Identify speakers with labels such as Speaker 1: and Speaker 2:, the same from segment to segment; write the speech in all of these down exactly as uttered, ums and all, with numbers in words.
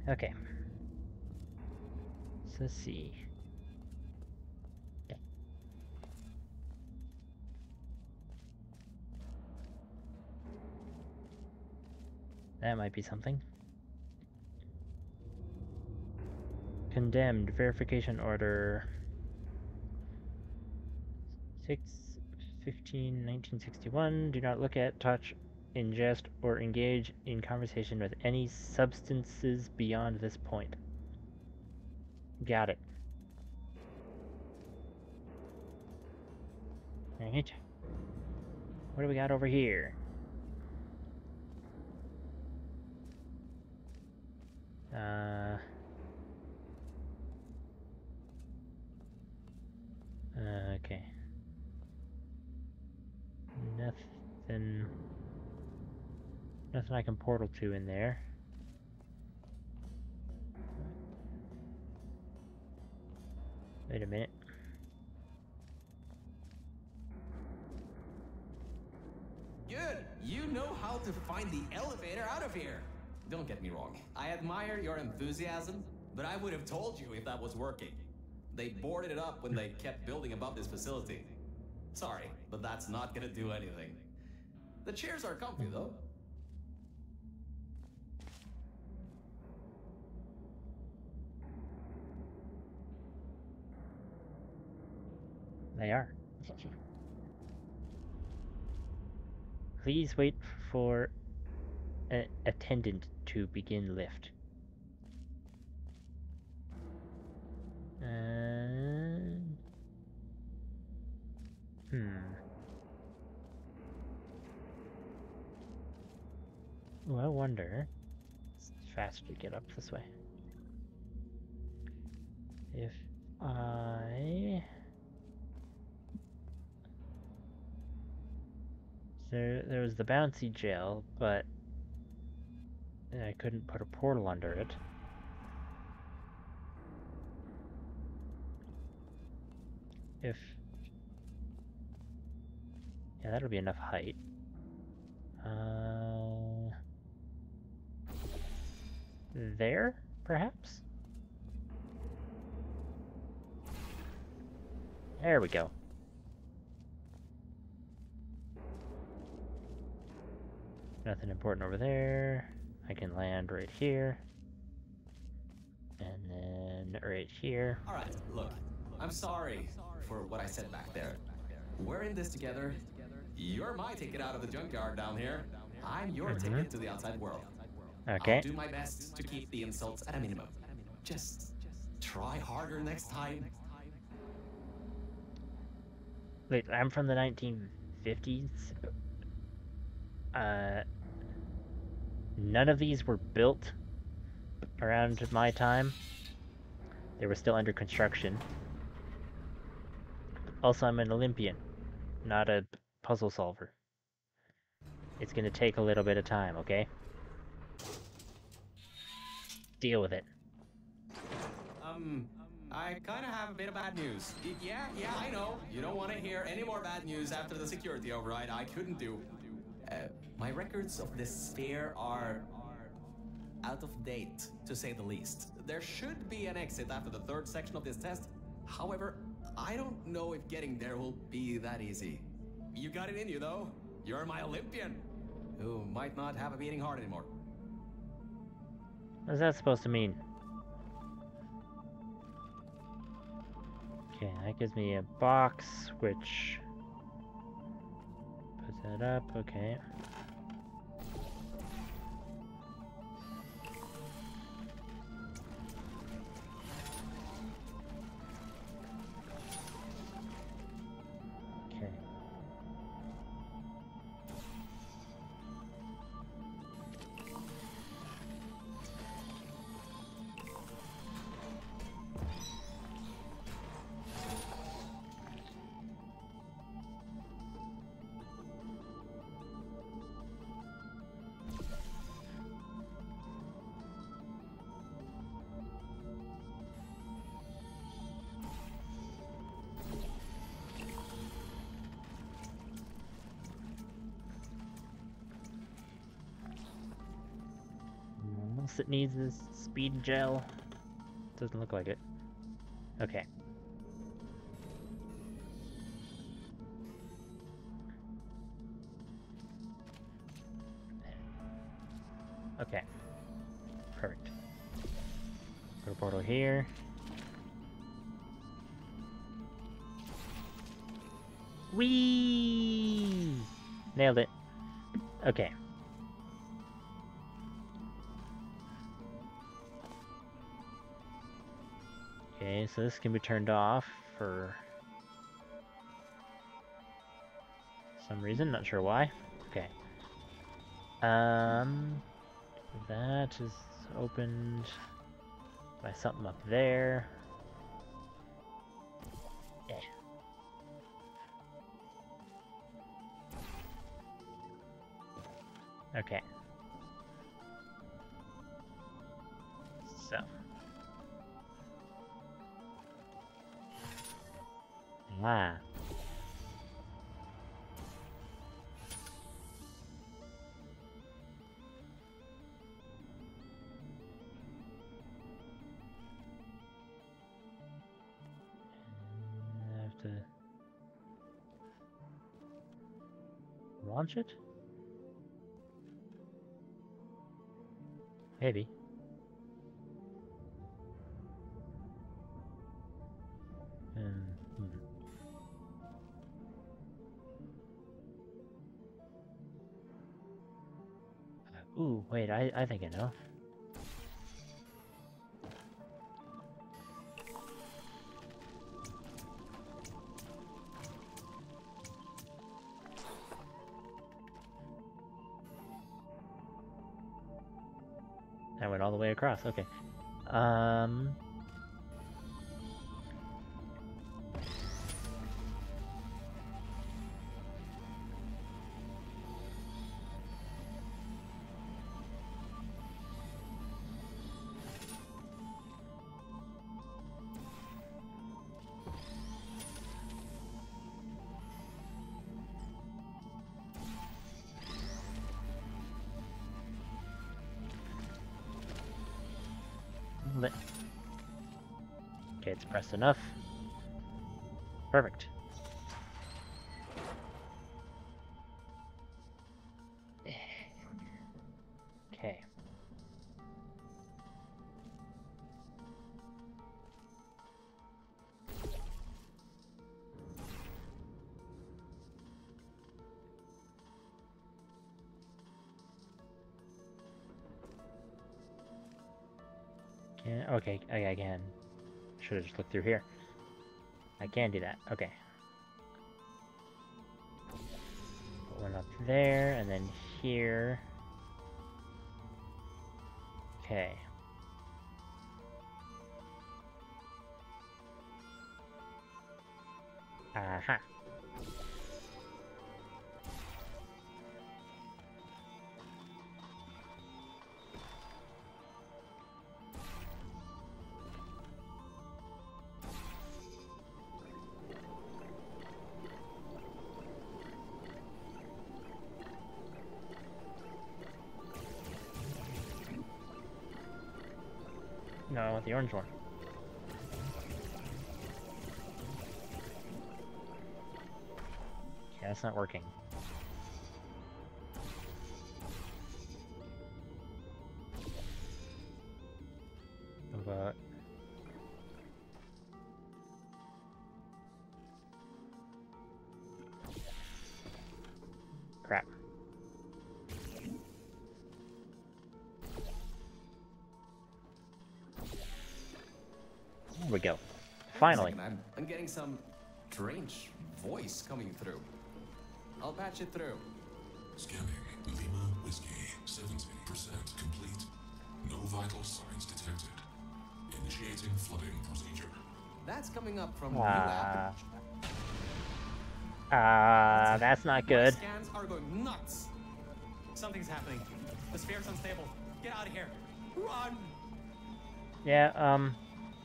Speaker 1: Okay. So let's see. That might be something. Condemned. Verification order. six fifteen nineteen sixty-one. Do not look at, touch, ingest, or engage in conversation with any substances beyond this point. Got it. Alright. What do we got over here? Uh... Uh, okay. Nothing... Nothing I can portal to in there. Wait a minute.
Speaker 2: Good! You know how to find the elevator out of here! Don't get me wrong. I admire your enthusiasm, but I would have told you if that was working. They boarded it up when they kept building above this facility. Sorry, but that's not gonna do anything. The chairs are comfy, though.
Speaker 1: They are. Please wait for an attendant to begin lift. Uh, hmm. Oh, I wonder. It's faster to get up this way. If I... There, there was the bouncy jail, but I couldn't put a portal under it. If... Yeah, that'll be enough height. Uh... There, perhaps? There we go. Nothing important over there. I can land right here. And then right here.
Speaker 2: Alright, look. I'm sorry for what I said back there. We're in this together. You're my ticket out of the junkyard down here. I'm your
Speaker 1: Mm-hmm.
Speaker 2: ticket to the outside world.
Speaker 1: Okay.
Speaker 2: I'll do my best to keep the insults at a minimum. Just try harder next time.
Speaker 1: Wait, I'm from the nineteen fifties. Uh, none of these were built around my time. They were still under construction. Also, I'm an Olympian, not a puzzle solver. It's gonna take a little bit of time, okay? Deal with it.
Speaker 2: Um, I kind of have a bit of bad news. Y- yeah, yeah, I know. You don't want to hear any more bad news after the security override. I couldn't do. Uh, my records of this sphere are out of date, to say the least. There should be an exit after the third section of this test. However, I don't know if getting there will be that easy. You got it in you, though. You're my Olympian, who might not have a beating heart anymore.
Speaker 1: What's that supposed to mean? Okay, that gives me a box, which puts that up, okay. Okay. else that needs this speed gel? Doesn't look like it. Okay. Okay. Perfect. Put a portal here. Whee! Nailed it. Okay. Okay, so this can be turned off for some reason, not sure why. Okay. Um, that is opened by something up there. Eh. Okay. So. Ah. I have to launch it? Maybe. Um, hmm. Ooh, wait, I, I think I know. That went all the way across, okay. Um... Okay, it's pressed enough. Perfect. Okay. Can, okay, I, I can. Should have just looked through here. I can do that. Okay. Put one up there, and then here. Okay. Aha. No, I want the orange one. Yeah, that's not working. But crap. There we go. Finally.
Speaker 2: I'm, I'm getting some strange voice coming through. I'll patch it through.
Speaker 3: Scanning. Lima Whiskey. seventy percent complete. No vital signs detected. Initiating flooding procedure.
Speaker 2: That's coming up from
Speaker 1: Ah.
Speaker 2: new app.
Speaker 1: Ah, uh, that's not good.
Speaker 2: My scans are going nuts. Something's happening. The sphere's unstable. Get out of here. Run!
Speaker 1: Yeah, um...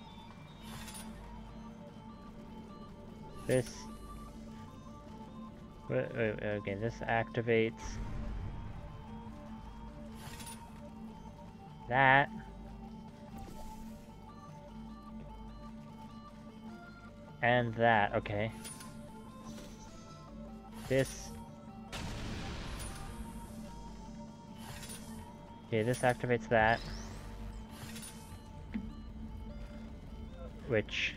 Speaker 1: This... Wait, wait, wait, okay, this activates... That. And that, okay. This. Okay, this activates that. Which...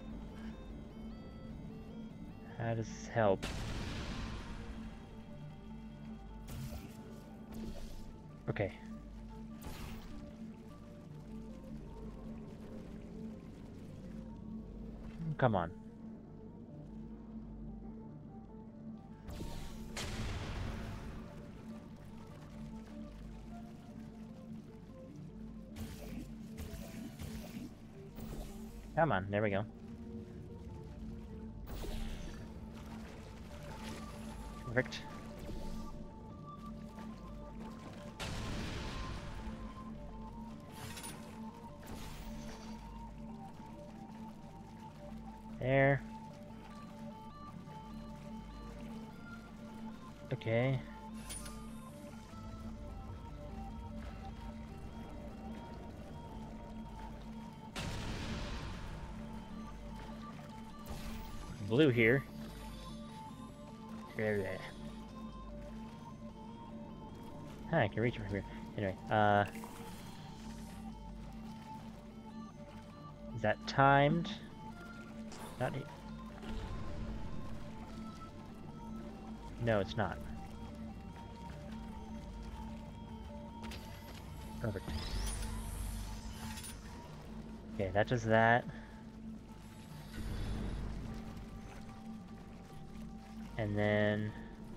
Speaker 1: How does this help? Okay. Come on. Come on, there we go. Perfect. There. Okay. Blue here. Huh, I can reach it from here. Anyway, uh... is that timed? Not e- No, it's not. Perfect. Okay, that does that. And then...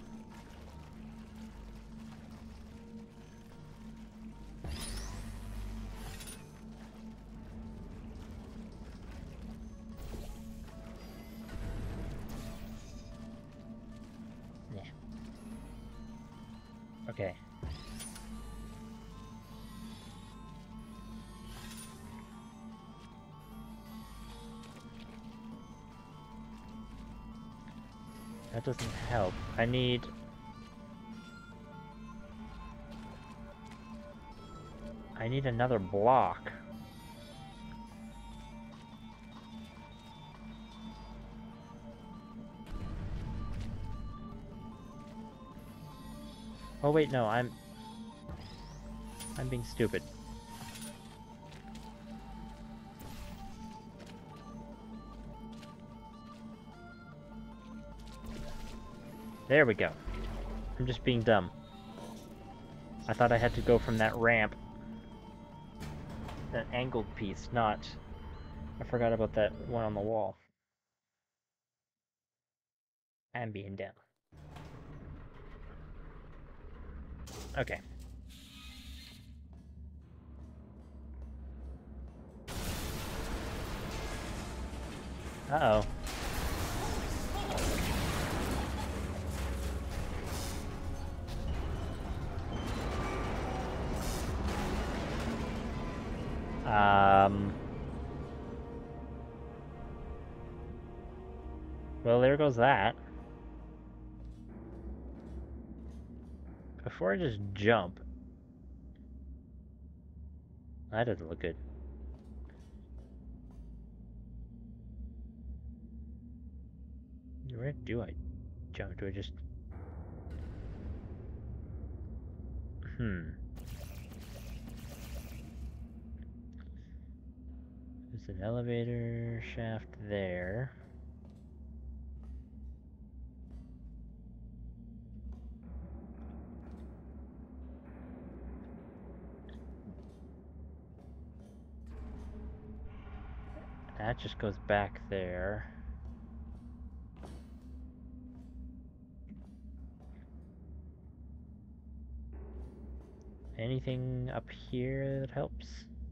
Speaker 1: yeah. Okay. That doesn't help. I need... I need another block. Oh wait, no, I'm... I'm being stupid. There we go. I'm just being dumb. I thought I had to go from that ramp. That angled piece, not... I forgot about that one on the wall. I'm being dumb. Okay. Uh-oh. Um... Well, there goes that. Before I just jump... That doesn't look good. Where do I jump? Do I just... Hmm. There's an elevator shaft there. That just goes back there. Anything up here that helps?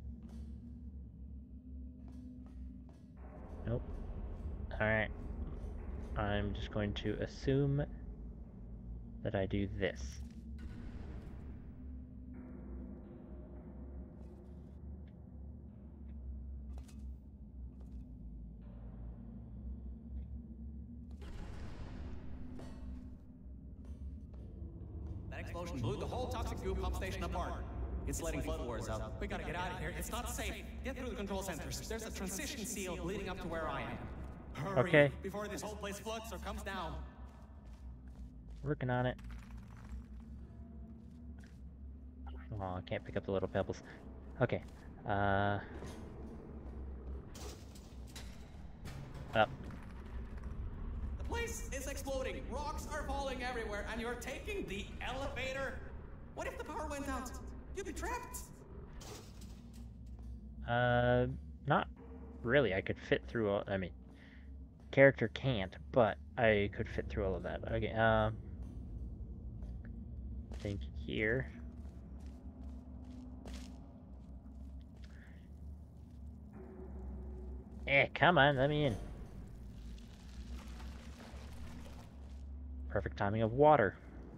Speaker 1: Nope. Alright. I'm just going to assume that I do this.
Speaker 2: That explosion blew the whole toxic goo pump station apart. It's letting flood wars out. We gotta get out of here. It's not safe. Get through the control centers. There's a transition seal leading up to where I am. Hurry,
Speaker 1: Okay.
Speaker 2: before this whole place floods or comes down.
Speaker 1: Working on it. Oh, I can't pick up the little pebbles. Okay. Uh. Up.
Speaker 2: The place is exploding. Rocks are falling everywhere, and you're taking the elevator? What if the power went out? You'd be trapped.
Speaker 1: Uh, not really. I could fit through all, I mean, character can't, but I could fit through all of that. Okay, um, I think here. Eh, come on, let me in. Perfect timing of water.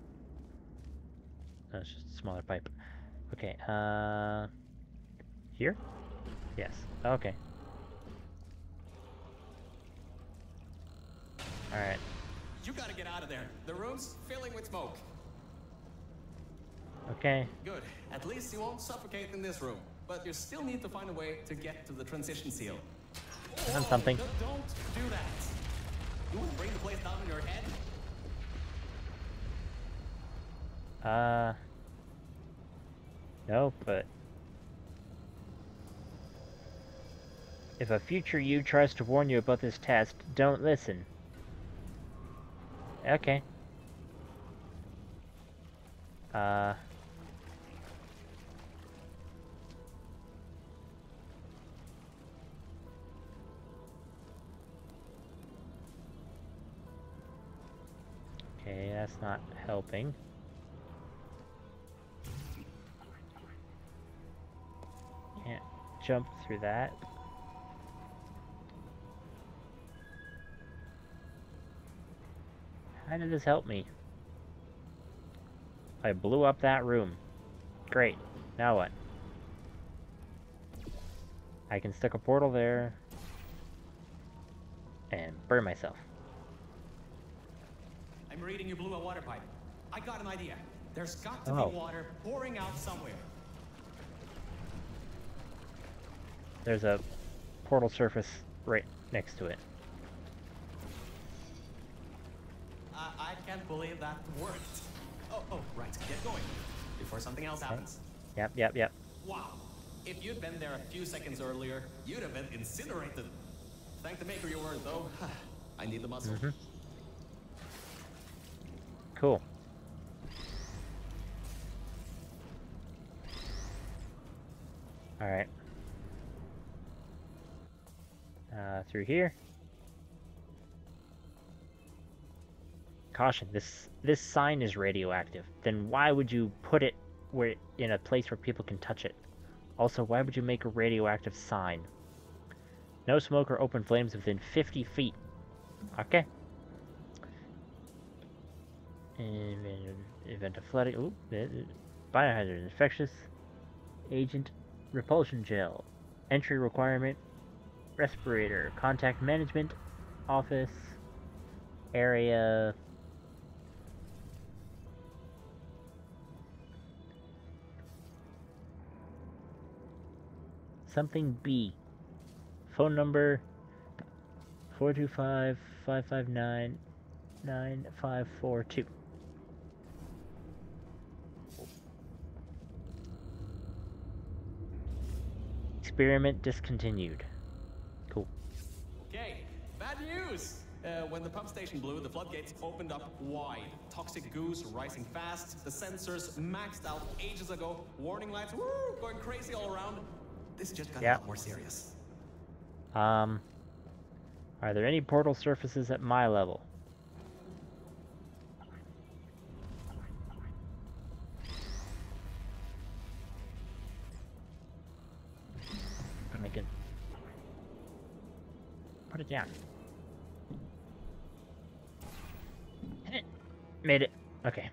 Speaker 1: No, it's just a smaller pipe. Okay, uh... here? Yes, okay. Alright.
Speaker 2: You gotta get out of there. The room's filling with smoke.
Speaker 1: Okay.
Speaker 2: Good. At least you won't suffocate in this room. But you still need to find a way to get to the transition seal.
Speaker 1: Done something.
Speaker 2: D- don't do that. You want to bring the place down on your head?
Speaker 1: Uh... No, but... If a future you tries to warn you about this test, don't listen. Okay. Uh... Okay, that's not helping. Can't jump through that. How did this help me? I blew up that room. Great. Now what? I can stick a portal there and burn myself.
Speaker 2: I'm reading you blew a water pipe. I got an idea. There's got to
Speaker 1: Oh.
Speaker 2: be water pouring out somewhere.
Speaker 1: There's a portal surface right next to it.
Speaker 2: I, I can't believe that worked. Oh, oh, right. Get going before something else happens.
Speaker 1: Yep, yep, yep.
Speaker 2: Wow. If you'd been there a few seconds earlier, you'd have been incinerated. Thank the maker you weren't, though. I need the muscle.
Speaker 1: Mm-hmm. Cool. Alright. Uh, through here. Caution, this this sign is radioactive. Then why would you put it where in a place where people can touch it? Also, why would you make a radioactive sign? No smoke or open flames within fifty feet. Okay. Event, event of flooding. Ooh, biohazard, infectious agent, repulsion gel, entry requirement, respirator, contact management, office, area. Something B. Phone number four two five, five five nine, nine five four two. Experiment discontinued. Cool.
Speaker 2: Okay, bad news! Uh, when the pump station blew, the floodgates opened up wide. Toxic goos rising fast, the sensors maxed out ages ago, warning lights woo, going crazy all around. This just got
Speaker 1: Yeah.
Speaker 2: a lot more serious.
Speaker 1: Um, are there any portal surfaces at my level? I can put it down. Hit it. Made it. Okay.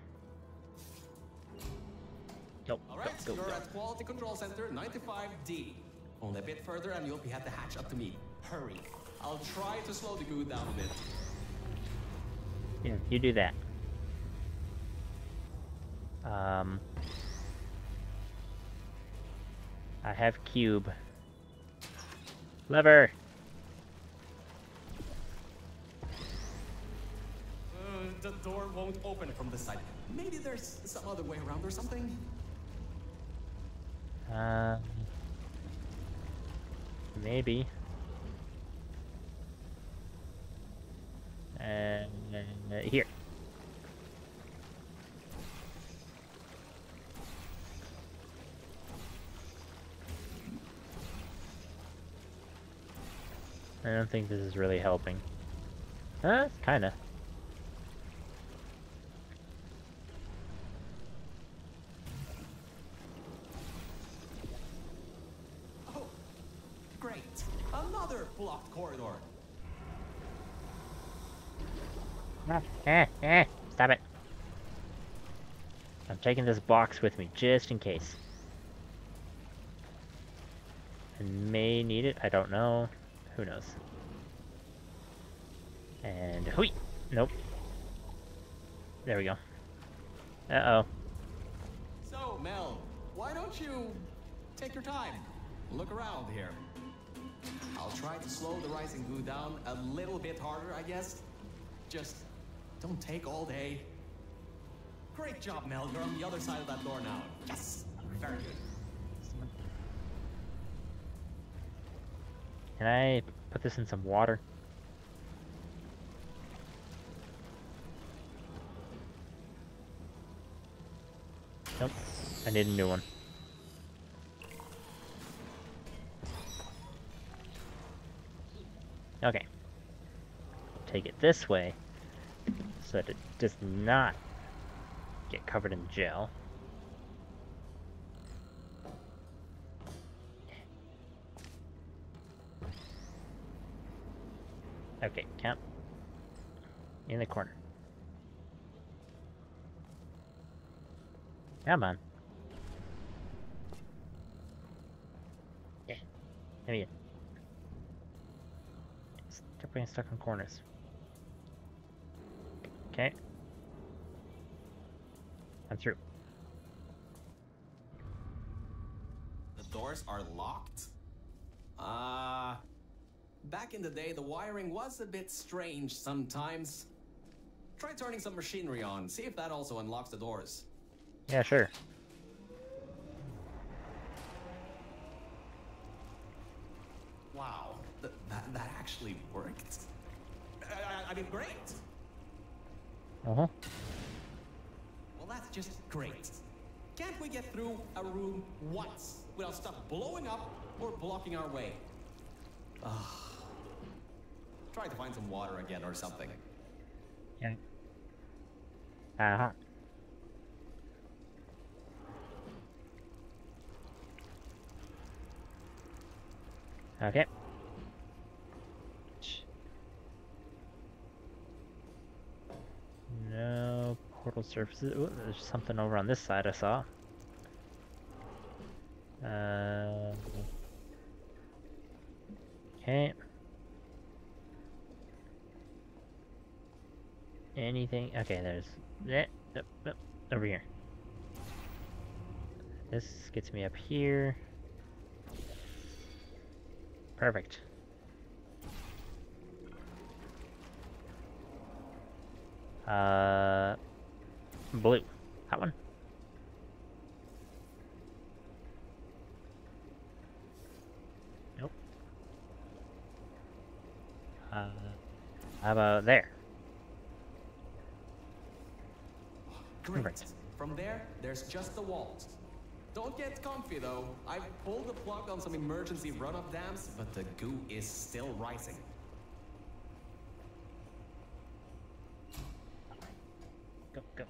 Speaker 1: Nope.
Speaker 2: All right,
Speaker 1: Go, go,
Speaker 2: you're
Speaker 1: go.
Speaker 2: at Quality Control Center ninety-five D. Only a bit further and you'll be at the hatch. Up to me. Hurry. I'll try to slow the goo down a bit.
Speaker 1: Yeah, you do that. Um. I have cube. Lever!
Speaker 2: Uh, the door won't open from this side. Maybe there's some other way around or something?
Speaker 1: Um... Maybe. And uh, here. I don't think this is really helping. Huh? Kinda.
Speaker 2: Oh, great. Another blocked corridor.
Speaker 1: Ah, eh, eh, stop it. I'm taking this box with me, just in case. I may need it, I don't know. Who knows? And hui! Nope. There we go. Uh-oh.
Speaker 2: So, Mel, why don't you take your time? Look around here. I'll try to slow the rising goo down a little bit harder, I guess. Just don't take all day. Great job, Mel. You're on the other side of that door now. Yes! Very good.
Speaker 1: Can I put this in some water? Nope. I need a new one. Okay. Take it this way so that it does not get covered in gel. Okay, count. In the corner. Come on. Yeah. Let me in. Stop being stuck in corners. Okay. I'm through.
Speaker 2: The doors are locked? Ah. Uh, back in the day, the wiring was a bit strange sometimes. Try turning some machinery on, see if that also unlocks the doors.
Speaker 1: Yeah, sure.
Speaker 2: Wow, th that, that actually worked. I, I mean, great.
Speaker 1: Uh-huh.
Speaker 2: Well, that's just great. Can't we get through a room once without stuff blowing up or blocking our way? Ugh. Try to find some water again or something.
Speaker 1: Yeah. Uh-huh. Okay. No portal surfaces. Ooh, there's something over on this side I saw. Uh, okay. Anything? Okay, there's that. Yep, yep, over here. This gets me up here. Perfect. Uh, blue. That one. Nope. Uh, how about there?
Speaker 2: Great.
Speaker 1: Perfect.
Speaker 2: From there, there's just the walls. Don't get comfy though. I've pulled the plug on some emergency run-up dams, but the goo is still rising.
Speaker 1: Go, go.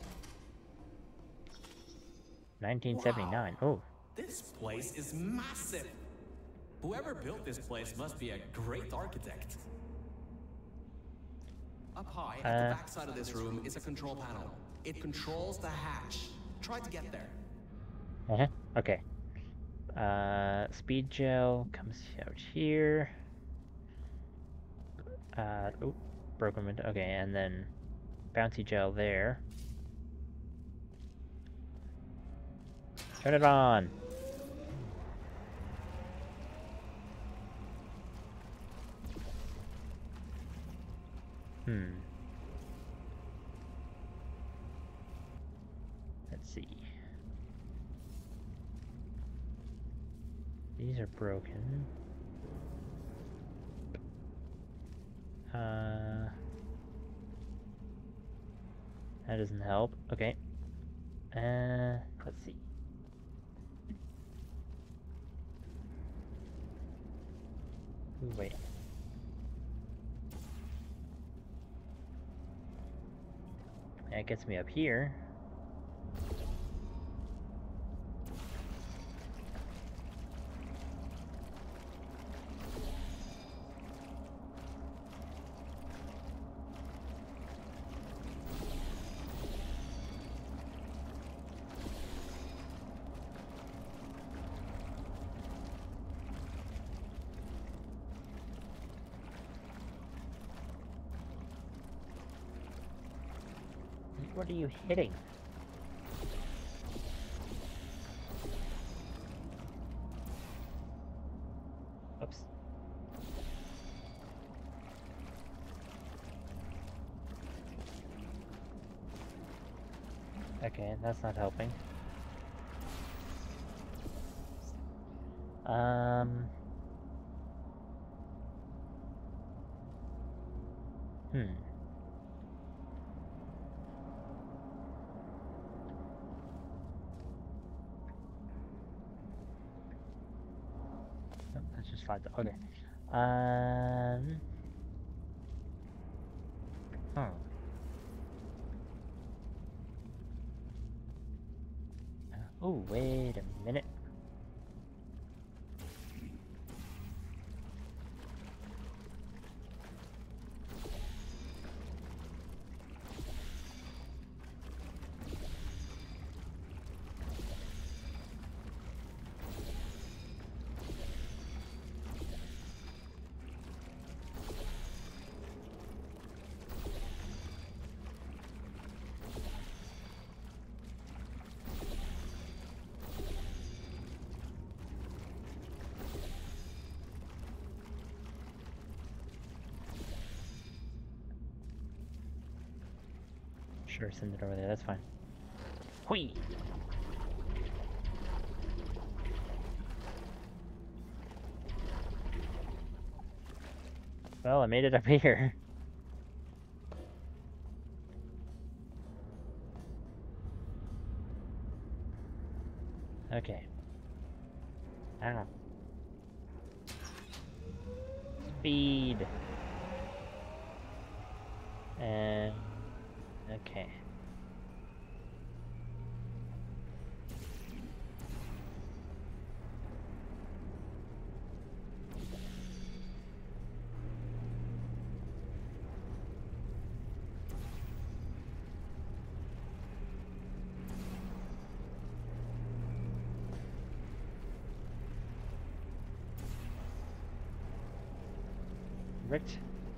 Speaker 1: nineteen seventy-nine.
Speaker 2: Wow.
Speaker 1: Oh.
Speaker 2: This place is massive. Whoever built this place must be a great architect. Up high, at
Speaker 1: Uh.
Speaker 2: the back side of this room, is a control panel. It controls the hatch. Try to get there.
Speaker 1: Uh-huh. Okay. Uh, speed gel comes out here. Uh, oh, broken window. Okay, and then bouncy gel there. Turn it on. Hmm. Let's see. These are broken. Uh, that doesn't help. Okay. Uh, let's see. Ooh, wait. That gets me up here. What are you hitting? Oops. Okay, that's not helping. Um... Hmm. Oh, that's just fine. Okay. Um... Hmm. Oh, wait a minute. Sure, send it over there, that's fine. Hui! Well, I made it up here. Okay. Ah. Speed. And... okay. Perfect.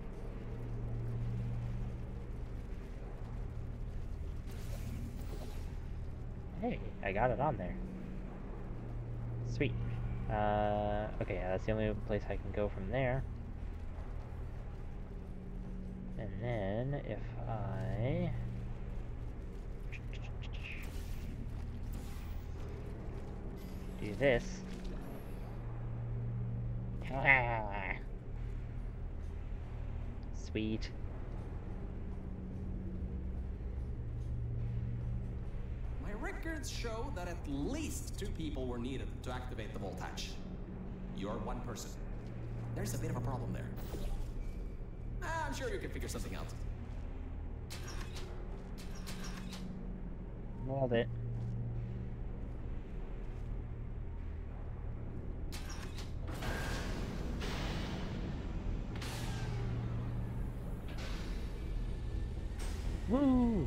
Speaker 1: Hey, I got it on there. Sweet. Uh, okay, yeah, that's the only place I can go from there. And then, if I... do this... Sweet.
Speaker 2: My records show that at least two people were needed to activate the vault hatch. You're one person. There's a bit of a problem there. Ah, I'm sure you can figure something out.
Speaker 1: Nailed it. Woo!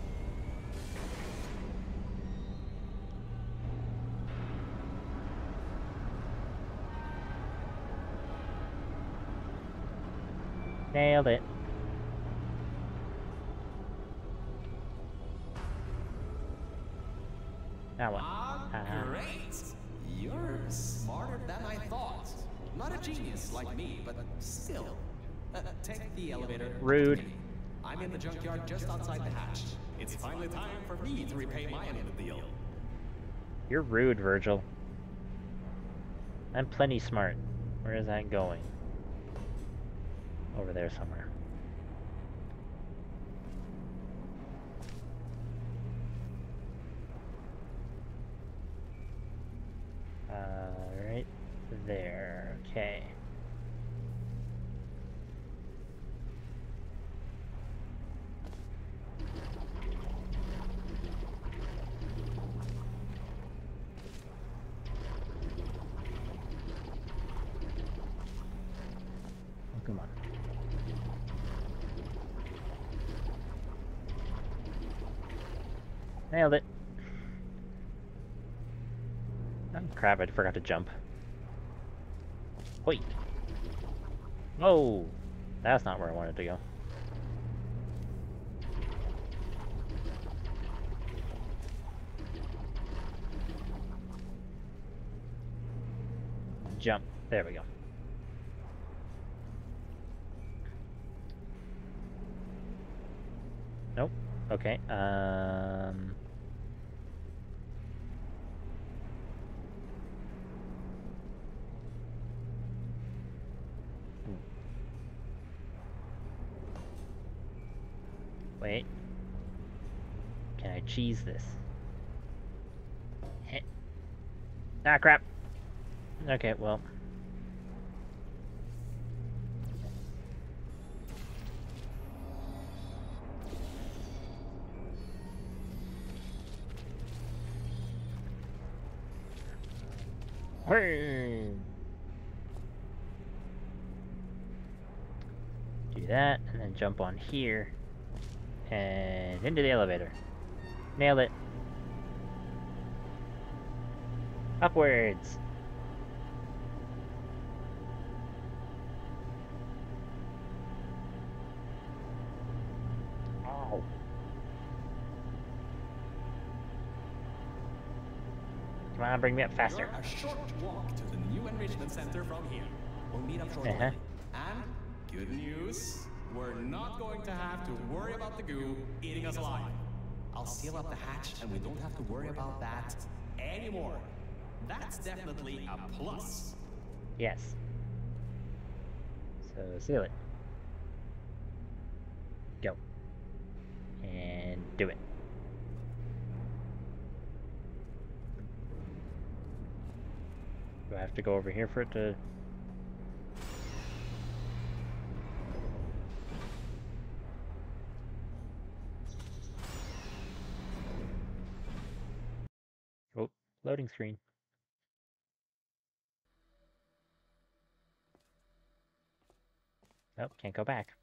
Speaker 1: Nailed it. Now what?
Speaker 2: Ah,
Speaker 1: Uh-huh.
Speaker 2: great! You're smarter than I thought. Not a genius like me, but still. Uh, take the elevator.
Speaker 1: Rude.
Speaker 2: to me. I'm in the junkyard just outside the hatch. It's finally time for me to repay my end of the deal.
Speaker 1: You're rude, Virgil. I'm plenty smart. Where is that going? Over there somewhere. Uh, right there. Okay. Oh, come on. Nailed it. Oh, crap, I forgot to jump. Wait. Whoa! That's not where I wanted to go. Jump. There we go. Nope. Okay. Um... Wait. Can I cheese this? Heh. Ah, crap! Okay, well. Hey. Do that, and then jump on here. And into the elevator. Nailed it. Upwards. Ow. Come on, bring me up faster.
Speaker 2: You're a short walk to the new enrichment center from here. We'll meet up shortly.
Speaker 1: Uh-huh.
Speaker 2: And good news, we're not going to have to worry about the goo eating us alive. I'll seal up the hatch and we don't have to worry about that anymore. That's definitely a plus.
Speaker 1: Yes. So seal it. Go. And do it. Do I have to go over here for it to... Oh, loading screen. Nope, can't go back.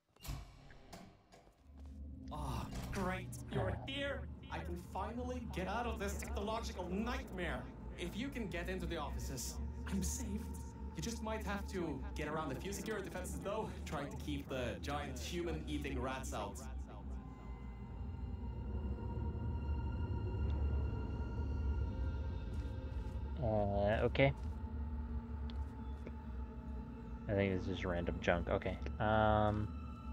Speaker 2: Oh, great. You're here. I can finally get out of this technological nightmare. If you can get into the offices, I'm saved. You just might have to get around a few security fences, though, trying to keep the giant human-eating rats out.
Speaker 1: Uh, okay. I think it's just random junk. Okay. Um...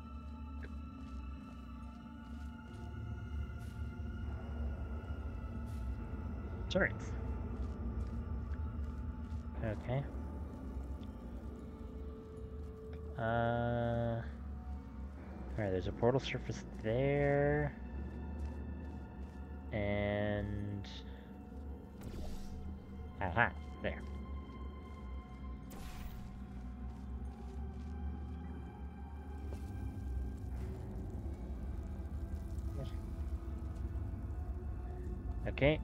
Speaker 1: Turrets. Okay. Uh... Alright, there's a portal surface there. And... Aha, there. Okay.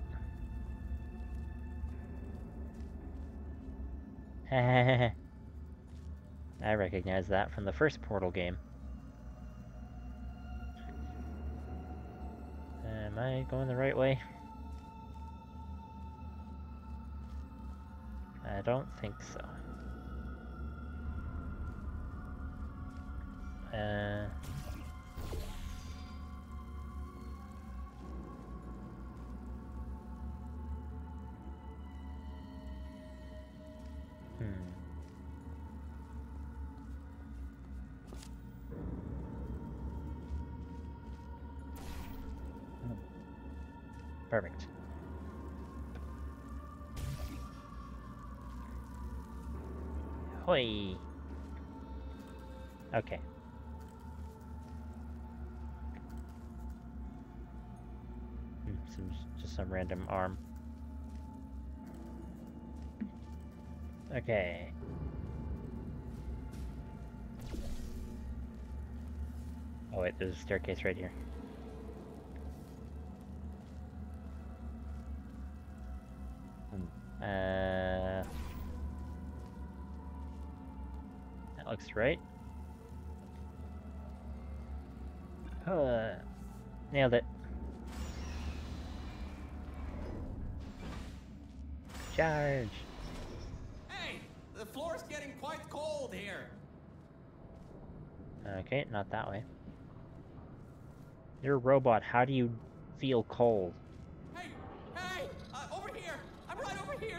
Speaker 1: I recognize that from the first Portal game. Am I going the right way? I don't think so. Uh... Hmm. Perfect. Hoi! Okay. Hmm, some, just some random arm. Okay. Oh wait, there's a staircase right here. Hmm. Uh... That looks right. Uh, nailed it. Charge!
Speaker 2: Hey, the floor's getting quite cold here.
Speaker 1: Okay, not that way. You're a robot, how do you feel cold?
Speaker 2: Hey, hey, uh, over here. I'm right over here.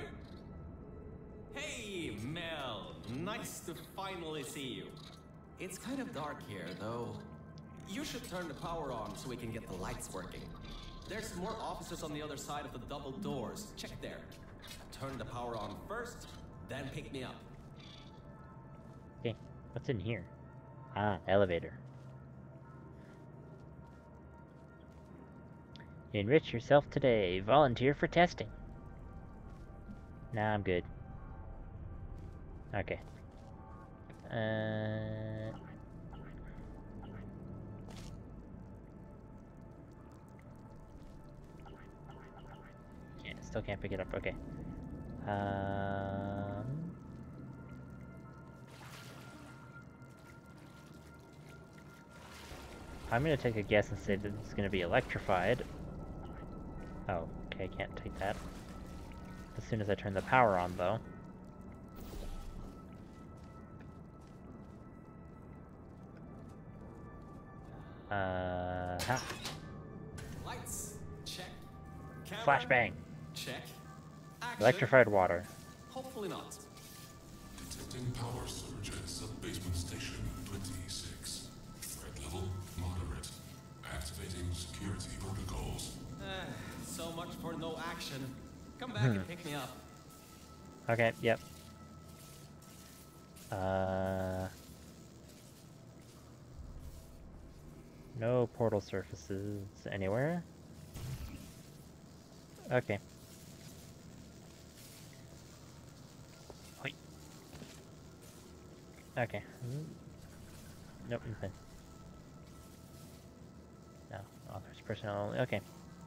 Speaker 2: Hey, Mel. Nice to finally see you. It's kind of dark here, though. You should turn the power on so we can get the lights working. There's more offices on the other side of the double doors. Check there. Turn the power on first, then pick me up.
Speaker 1: Okay, what's in here? Ah, elevator. Enrich yourself today. Volunteer for testing. Nah, I'm good. Okay. Uh... Can't, still can't pick it up. Okay. Um... I'm gonna take a guess and say that it's gonna be electrified. Oh, okay, I can't take that. As soon as I turn the power on, though. Uh, ha.
Speaker 2: Lights, check. Camera,
Speaker 1: Flashbang.
Speaker 2: check. Action.
Speaker 1: Electrified water.
Speaker 2: Hopefully not.
Speaker 3: Detecting power surge at sub-basement station twenty-six. Threat level moderate. Activating security protocols.
Speaker 2: Eh, so much for no action. Come back
Speaker 1: Hmm.
Speaker 2: and pick me up.
Speaker 1: Okay, yep. Uh... No portal surfaces anywhere. Okay. Hoi. Okay. Nope, nothing. No, authorized personnel only. Okay.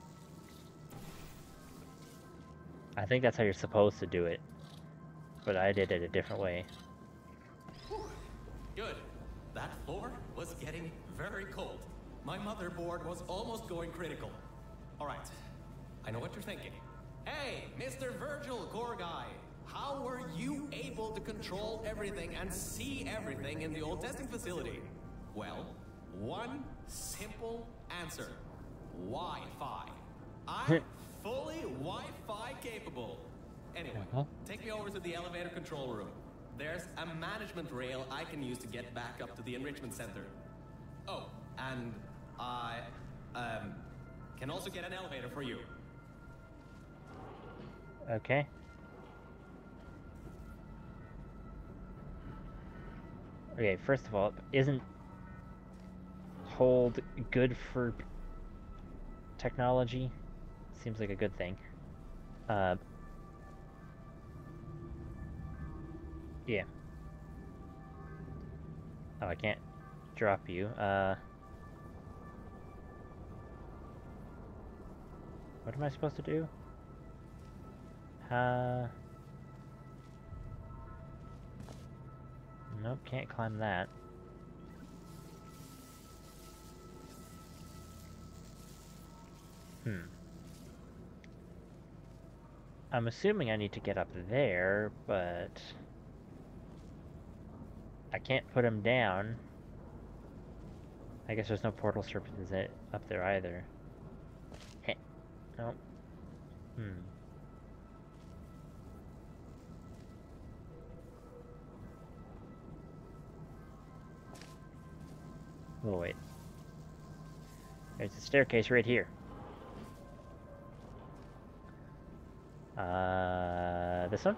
Speaker 1: I think that's how you're supposed to do it. But I did it a different way.
Speaker 2: Whew. Good. That floor was getting very cold. My motherboard was almost going critical. All right. I know what you're thinking. Hey, Mister Virgil, core guy. How were you able to control everything and see everything in the old testing facility? Well, one simple answer. Wi-Fi. I'm fully Wi-Fi capable. Anyway,
Speaker 1: Uh-huh.
Speaker 2: take me over to the elevator control room. There's a management rail I can use to get back up to the enrichment center. Oh, and I um, can also get an elevator for you.
Speaker 1: Okay. Okay, first of all, isn't hold good for technology? Seems like a good thing. Uh, yeah. Oh, I can't drop you. Uh, what am I supposed to do? Uh... Nope, can't climb that. Hmm. I'm assuming I need to get up there, but I can't put him down. I guess there's no portal surfaces it- up there either. Heh. Nope. Hmm. Oh, wait. There's a staircase right here. Uh, this one?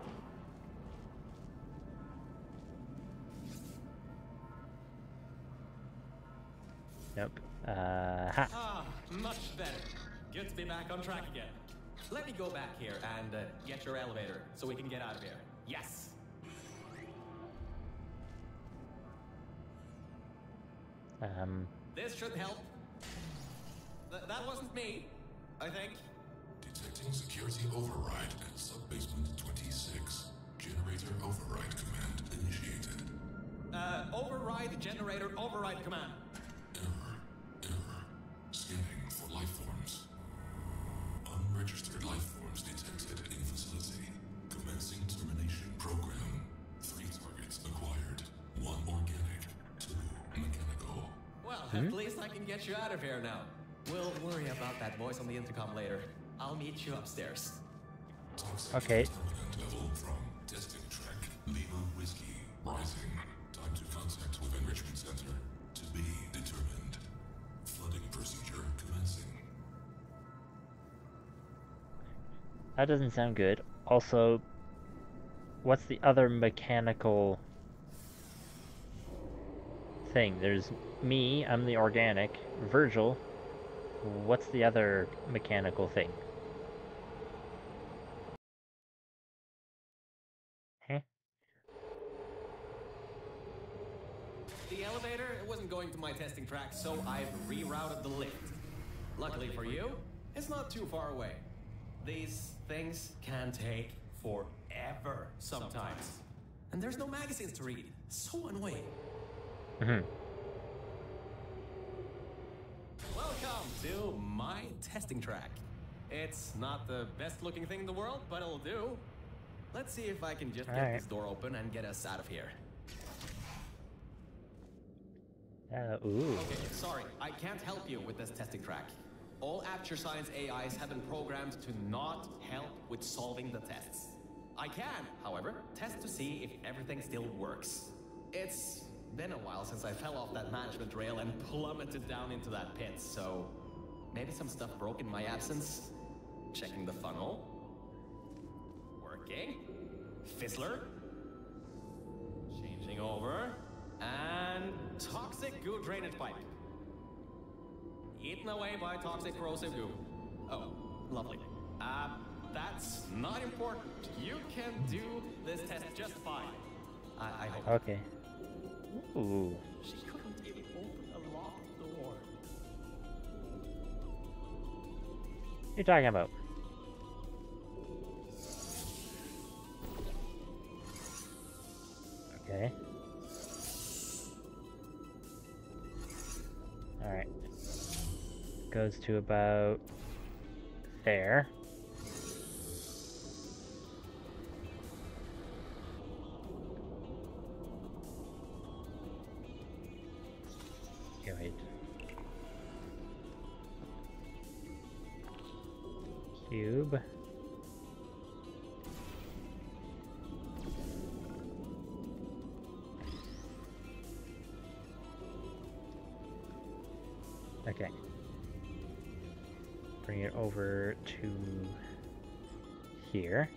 Speaker 1: Nope. Uh, ha.
Speaker 2: Ah, much better. Good to be back on track again. Let me go back here and uh, get your elevator so we can get out of here. Yes.
Speaker 1: Um.
Speaker 2: This should help. Th that wasn't me, I think.
Speaker 3: Detecting security override at sub-basement twenty-six. Generator override command initiated.
Speaker 2: Uh, override generator override command.
Speaker 3: Error. Error. Scanning for life forms. Unregistered life forms detected in facility. Commencing termination program. Three targets acquired. One organic. Two mechanical.
Speaker 2: Well, at least I can get you out of here now. We'll worry about that voice on the intercom later. I'll meet you upstairs.
Speaker 3: Toxic
Speaker 1: Okay.
Speaker 3: contaminant level from testing track. Lima Whiskey. Rising. Time to contact with enrichment center. To be determined. Flooding procedure commencing.
Speaker 1: That doesn't sound good. Also, what's the other mechanical thing? There's me, I'm the organic. Virgil, what's the other mechanical thing? Huh?
Speaker 2: The elevator it wasn't going to my testing track, so I've rerouted the lift. Luckily for you, it's not too far away. These things can take forever sometimes. And there's no magazines to read. So annoying.
Speaker 1: Mm-hmm.
Speaker 2: Welcome to my testing track. It's not the best looking thing in the world, but it'll do. Let's see if I can just
Speaker 1: All
Speaker 2: get
Speaker 1: right.
Speaker 2: this door open and get us out of here.
Speaker 1: Uh, ooh.
Speaker 2: Okay, sorry, I can't help you with this testing track. All Aperture Science A Is have been programmed to not help with solving the tests. I can, however, test to see if everything still works. It's been a while since I fell off that management rail and plummeted down into that pit, so maybe some stuff broke in my absence. Checking the funnel. Working. Fizzler. Changing over. And toxic goo drainage pipe. Eaten away by toxic corrosive goo. Oh, lovely. Uh, that's not important. You can do this test just fine. I, I hope.
Speaker 1: Okay. Ooh.
Speaker 2: She couldn't even open a locked door.
Speaker 1: What are you talking about? Okay. Alright. Goes to about there. Okay, wait. Cube. Okay. Bring it over to here.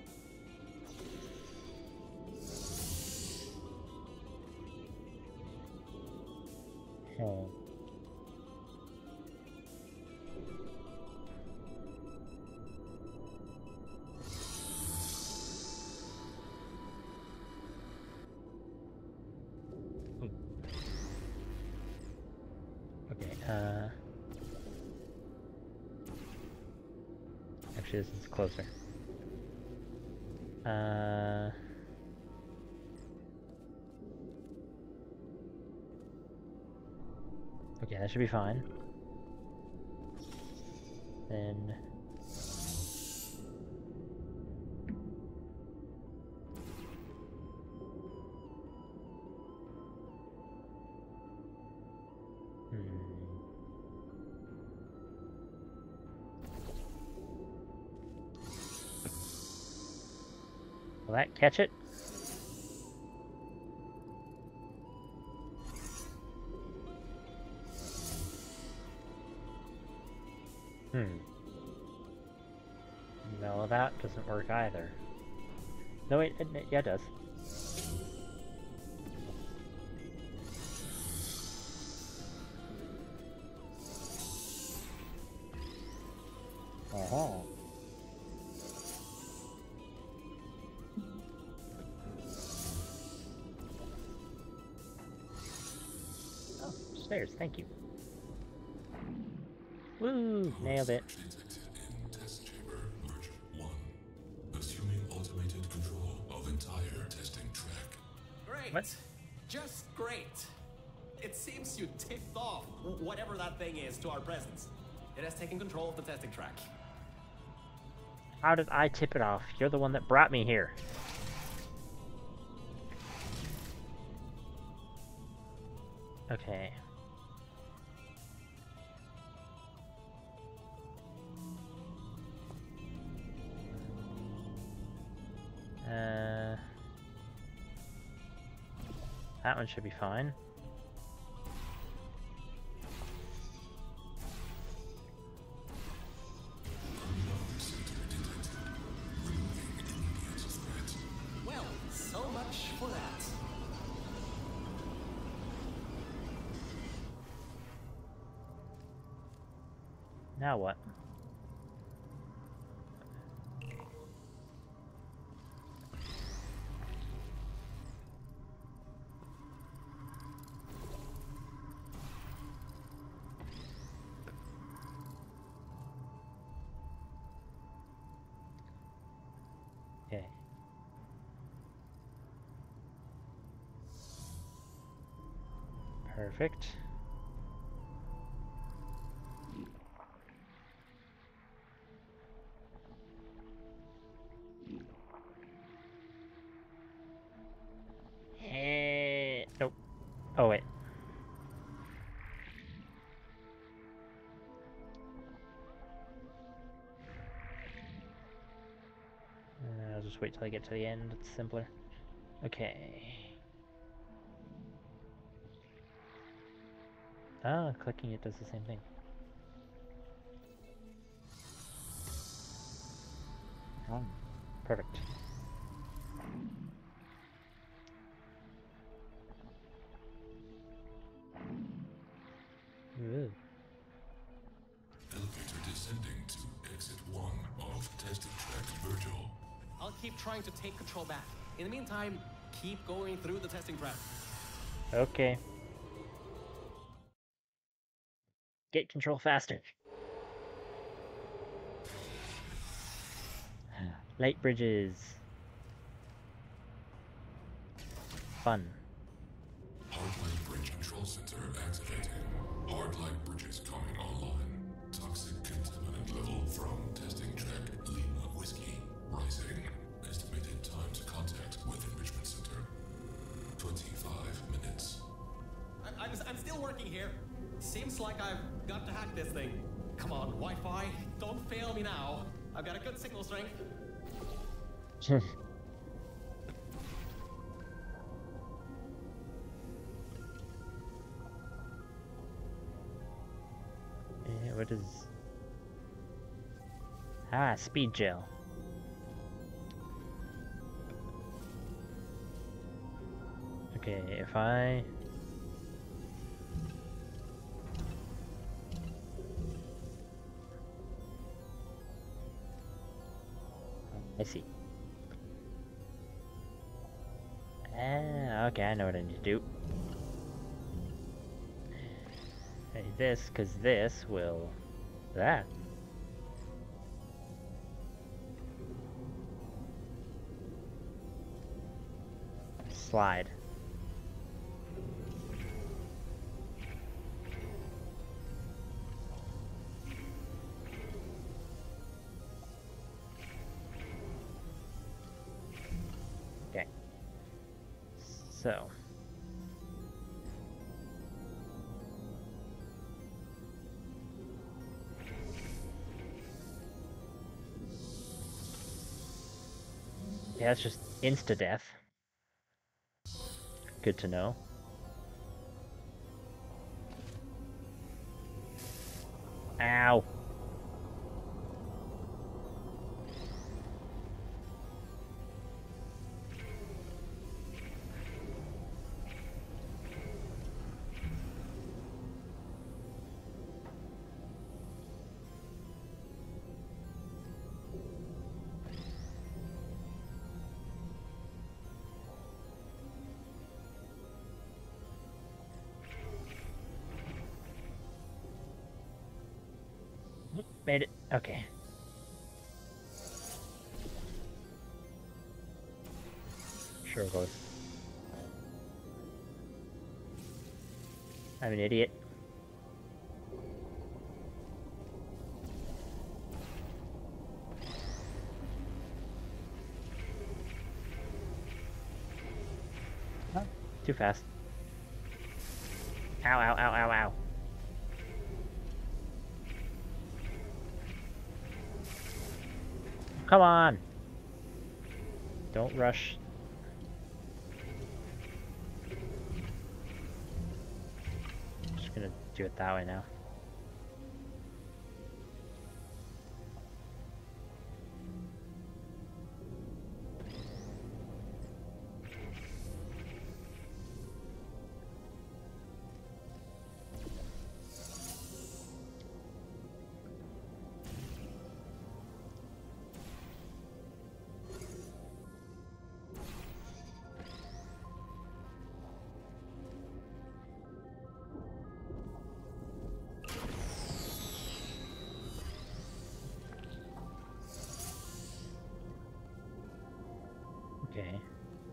Speaker 1: Oh. Okay, uh... actually, this is closer. Uh... Okay, that should be fine. Then... Will that catch it? Hmm. No, that doesn't work either. No, wait, it, it- yeah, it does. Oh. Oh, stairs, thank you. Woo! Nailed it.
Speaker 3: Detected in test chamber version one. Assuming automated control of entire testing track.
Speaker 2: Great.
Speaker 1: What?
Speaker 2: Just great. It seems you tipped off wh- whatever that thing is to our presence. It has taken control of the testing track.
Speaker 1: How did I tip it off? You're the one that brought me here. Okay. Uh, that one should be fine.
Speaker 2: Well, so much for that.
Speaker 1: Now what? Okay. Perfect. Eh, nope. Oh wait. Uh, I'll just wait till I get to the end. It's simpler. Okay. Ah, clicking it does the same thing. Oh, perfect. Ooh.
Speaker 3: Elevator descending to exit one of testing track Virgil.
Speaker 2: I'll keep trying to take control back. In the meantime, keep going through the testing track.
Speaker 1: Okay. Get control faster. Light bridges. Fun.
Speaker 3: Hardlight bridge control center activated. Hardlight bridges coming online. Toxic contaminant level from testing track Lima Whiskey rising. Estimated time to contact with enrichment center. twenty-five minutes.
Speaker 2: I- I'm, I'm still working here. Seems like I've got to hack this thing. Come on, Wi-Fi, don't fail me now. I've got a good signal strength.
Speaker 1: Yeah, what is... Ah, speed gel. Okay, if I... I see. Ah, okay, I know what I need to do. I need this, because this will... that. Slide. Okay. So. Yeah, it's just insta-death. Good to know. Ow. Made it. Okay. Sure goes. I'm an idiot. Huh? Too fast. Ow, ow, ow, ow, ow. Come on! Don't rush. Just gonna do it that way now. Okay.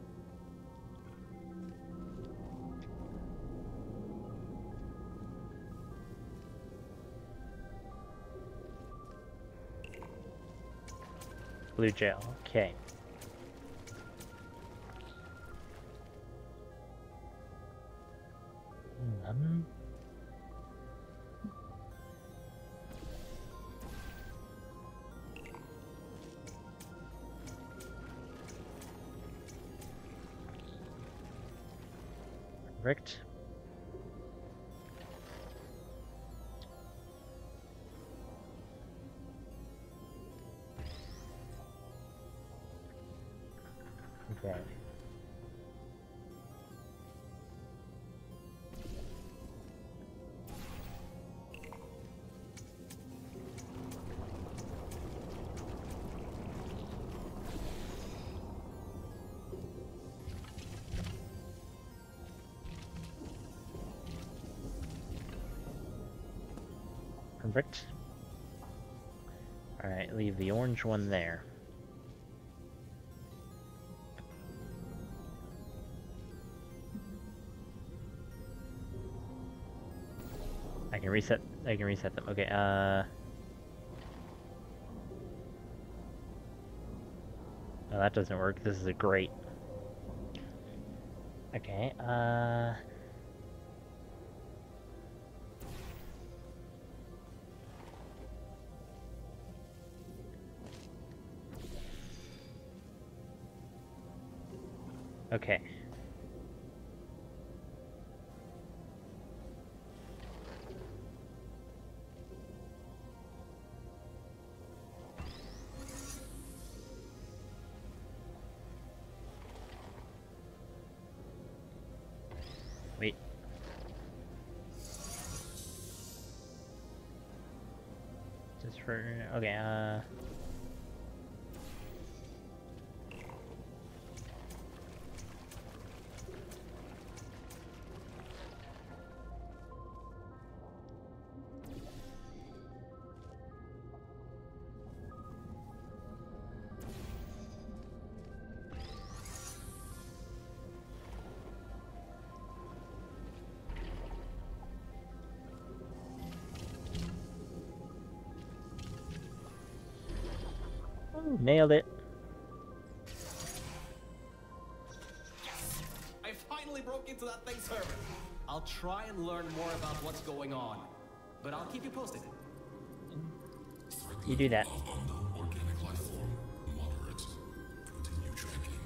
Speaker 1: Blue gel. Okay. Um, Perfect. Okay. Perfect. Alright, leave the orange one there. I can reset I can reset them. Okay, uh no, that doesn't work. This is a great. Okay, uh Okay. Wait. Just for okay, uh nailed it.
Speaker 2: I finally broke into that thing server. I'll try and learn more about what's going on, but I'll keep you posted.
Speaker 1: You do that.
Speaker 3: Of unknown organic life form. Moderate. Continue tracking.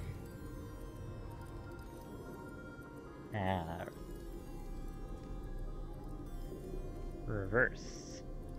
Speaker 1: Ah. Reverse.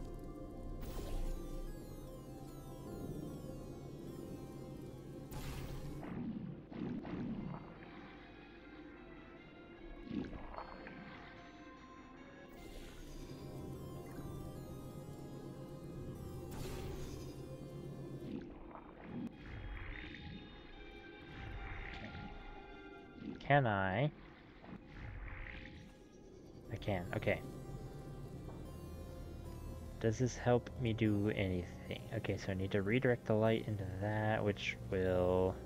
Speaker 1: Can I? I can, okay. Does this help me do anything? Okay, so I need to redirect the light into that, which will...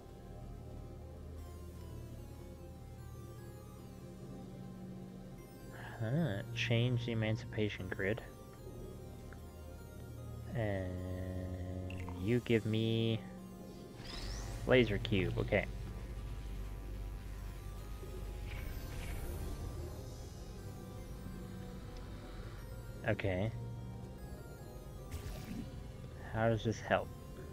Speaker 1: Huh, change the emancipation grid. And you give me laser cube, okay. Okay. How does this help?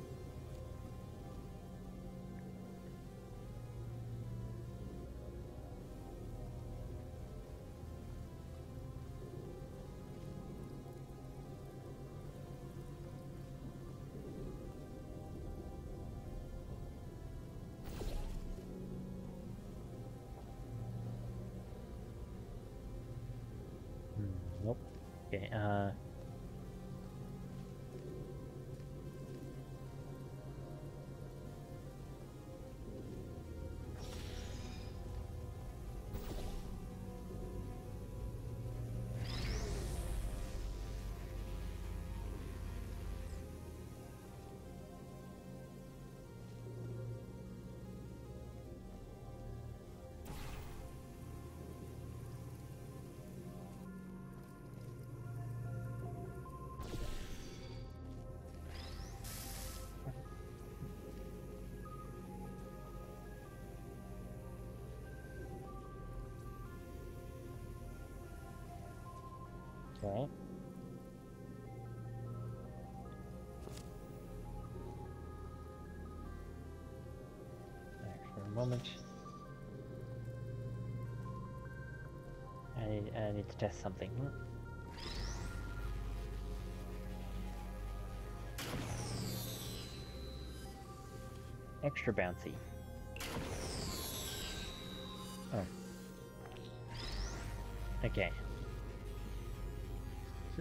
Speaker 1: Hmm, nope. Okay, uh... Okay. Back for a moment. I need, I need to test something. Extra bouncy. Oh. Okay. So...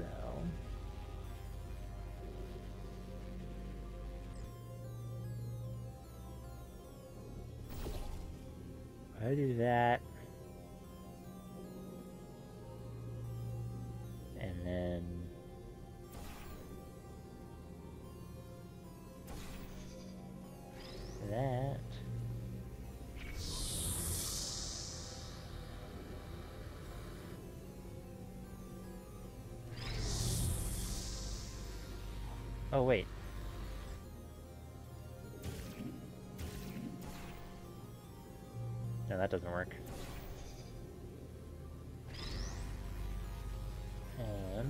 Speaker 1: I do that. And then... that. Oh, wait. No, that doesn't work. Um...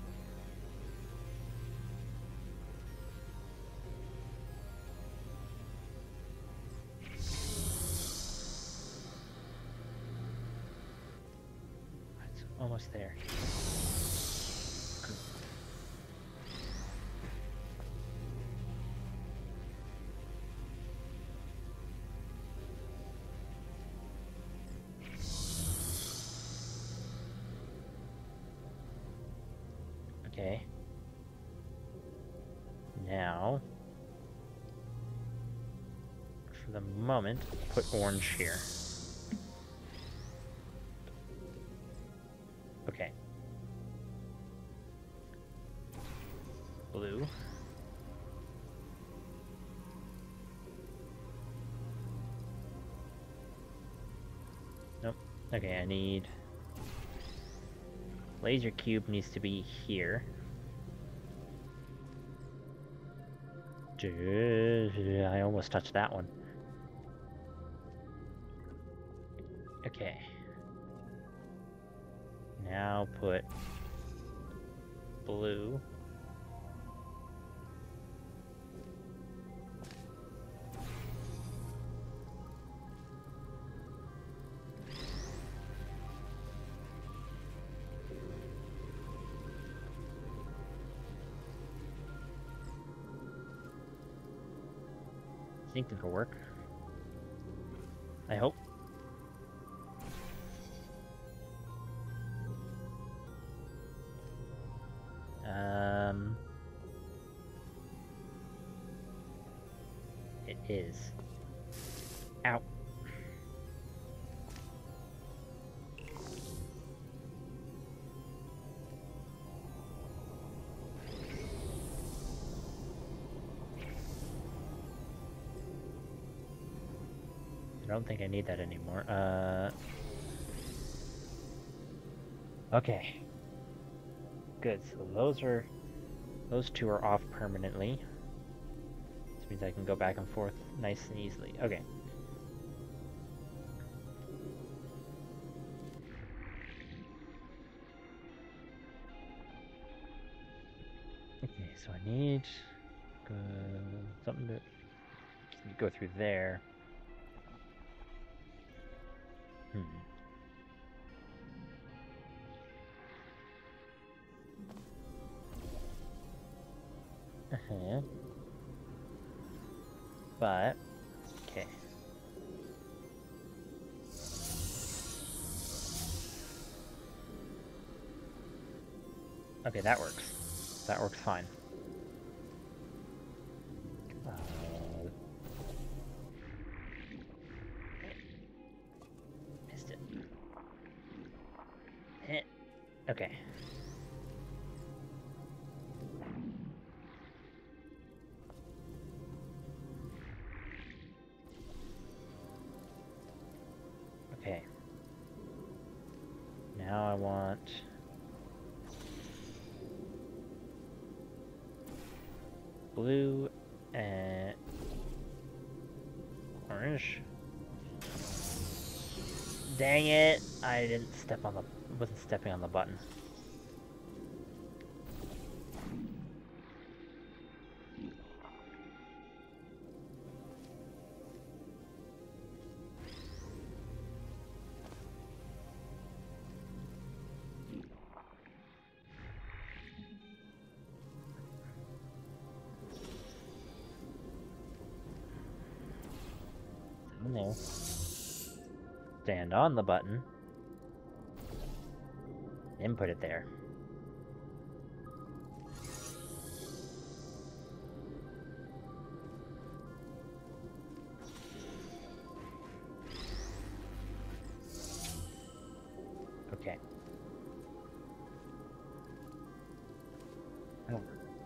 Speaker 1: It's almost there. Okay. Now, for the moment, put orange here. Okay. Blue. Nope. Okay, I need... Laser cube needs to be here. I almost touched that one. Okay. Now put blue. I think it'll work. I hope. Um, it is. Ow. I don't think I need that anymore. Uh... Okay. Good, so those are... Those two are off permanently. This means I can go back and forth nice and easily. Okay. Okay, so I need uh, something to go through there. Hmm. Uh-huh. But, okay. Okay, that works. That works fine. Uh, missed it. Eh. Okay. Okay. Now I want... blue and orange. Dang it! I didn't step on the... wasn't stepping on the button. No. Stand on the button. And put it there. Okay. Oh.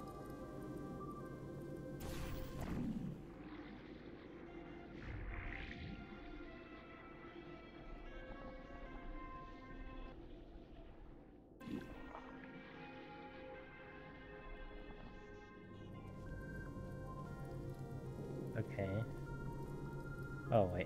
Speaker 1: Okay. Oh, wait.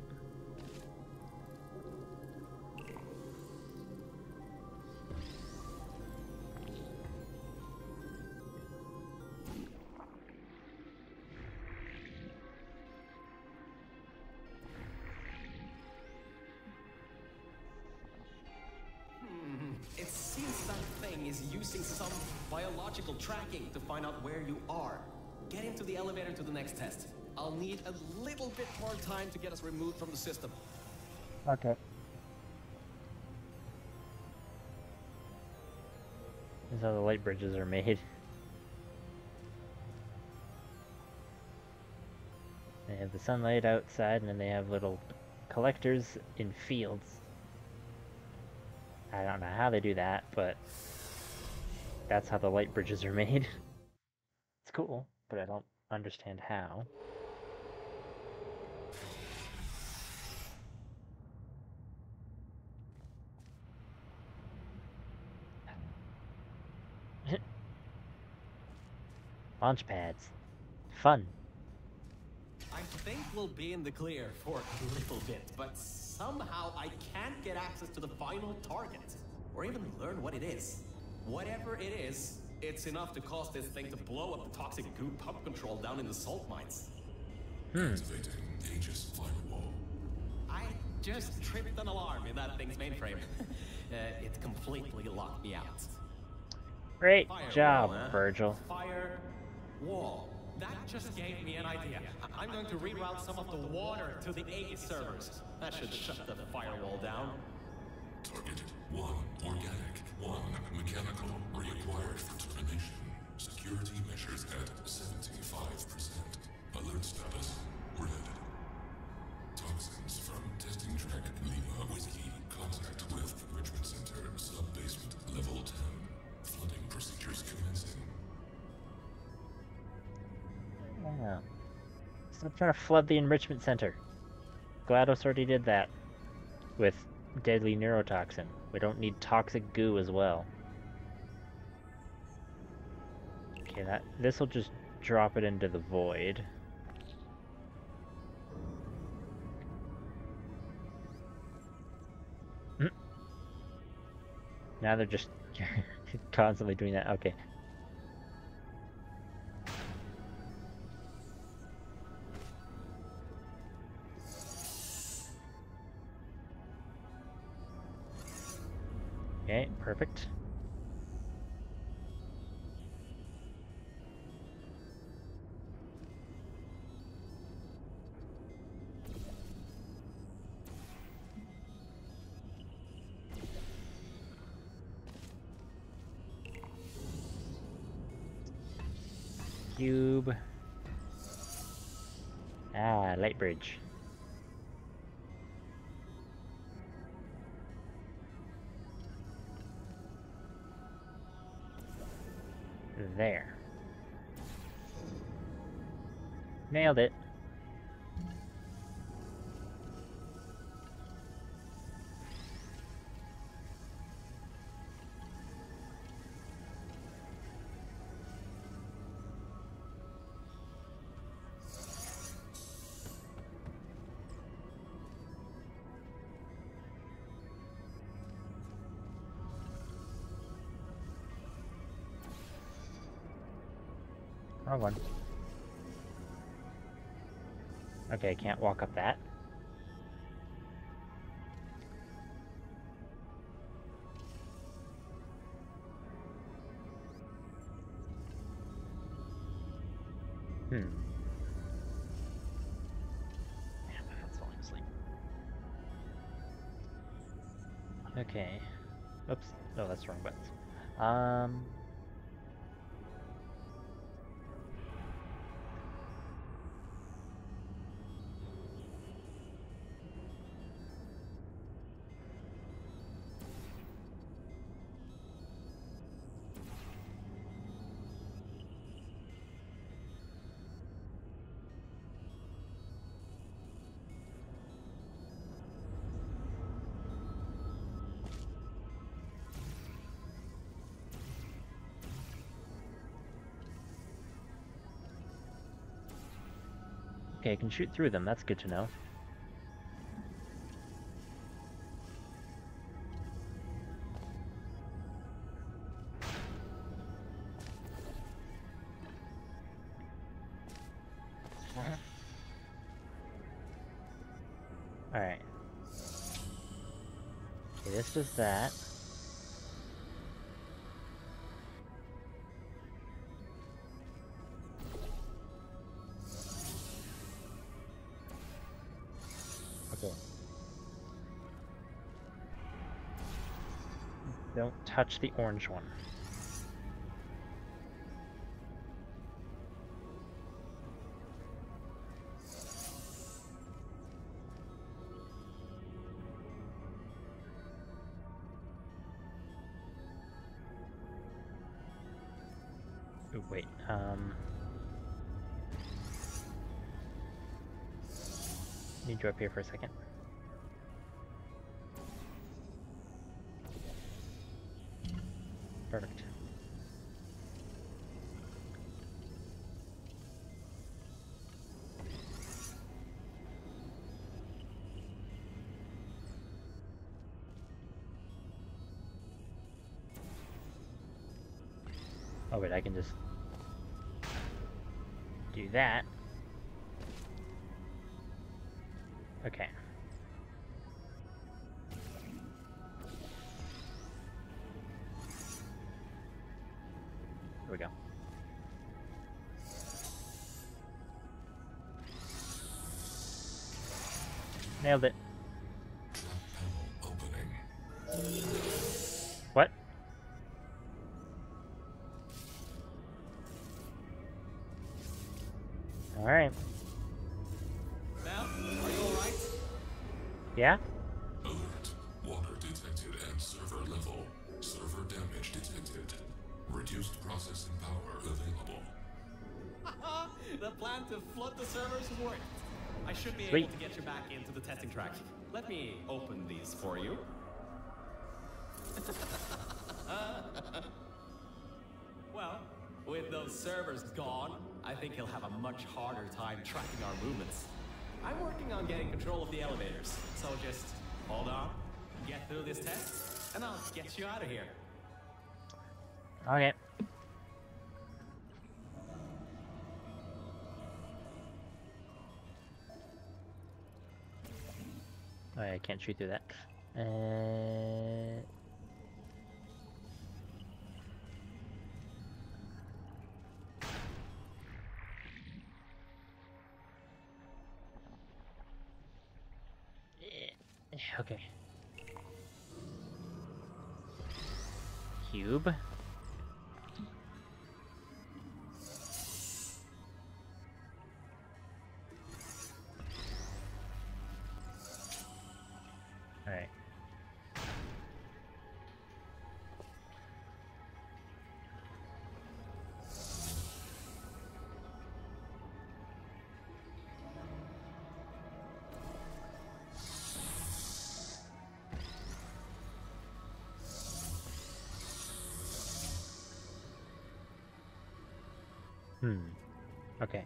Speaker 2: Hmm. It seems that thing is using some biological tracking to find out where you are. Get into the elevator to the next test. I'll need a little bit more time to get us removed from the system.
Speaker 1: Okay. This is how the light bridges are made. They have the sunlight outside, and then they have little collectors in fields. I don't know how they do that, but that's how the light bridges are made. It's cool, but I don't understand how. Launch pads. Fun.
Speaker 2: I think we'll be in the clear for a little bit, but somehow I can't get access to the final target, or even learn what it is. Whatever it is, it's enough to cause this thing to blow up the toxic goo pump control down in the salt mines.
Speaker 1: Hmm.
Speaker 3: Activating Aegis firewall.
Speaker 2: I just tripped an alarm in that thing's mainframe. uh, it completely locked me out.
Speaker 1: Great
Speaker 2: Firewall,
Speaker 1: job,
Speaker 2: huh?
Speaker 1: Virgil.
Speaker 2: Fire wall. That just gave me an idea. I- I'm going to reroute some of the water to the Aegis servers. That should shut the firewall down.
Speaker 3: Target one organic, one mechanical, reacquired for termination. Security measures at seventy-five percent. Alert status red. Toxins from testing track Lima Whiskey. Contact with Enrichment Center, sub-basement, level ten. Flooding procedures commencing.
Speaker 1: Yeah. Stop trying to flood the enrichment center. GLaDOS already did that with deadly neurotoxin. We don't need toxic goo as well. Okay, that this will just drop it into the void. Now they're just constantly doing that. Okay. Okay, perfect. Cube. Ah, light bridge. There. Nailed it. Wrong one. Okay, I can't walk up that. Hmm. Man, my head's falling asleep. Okay. Oops. No, that's the wrong buttons. Um... Okay, I can shoot through them. That's good to know. Alright. Okay, this does that. Okay. Don't touch the orange one. Ooh, wait, um... need you up here for a second. Perfect. Oh wait, I can just do that. Okay. Here we go. Nailed it. What? All right.
Speaker 2: Mel, are you all right?
Speaker 1: Yeah?
Speaker 3: Alert. Water detected and server level. Server damage detected. Reduced processing power available.
Speaker 2: The plan to flood the servers worked. I should be
Speaker 1: Sweet.
Speaker 2: able to get you back into the testing track. Let me open these for you. Well, with those servers gone, I think he'll have a much harder time tracking our movements. I'm working on getting control of the elevators, so just hold on, get through this test, and I'll get you out of here.
Speaker 1: Okay. Oh, I can't shoot through that. Uh... yeah, okay. Cube. Alright. Hmm. Okay.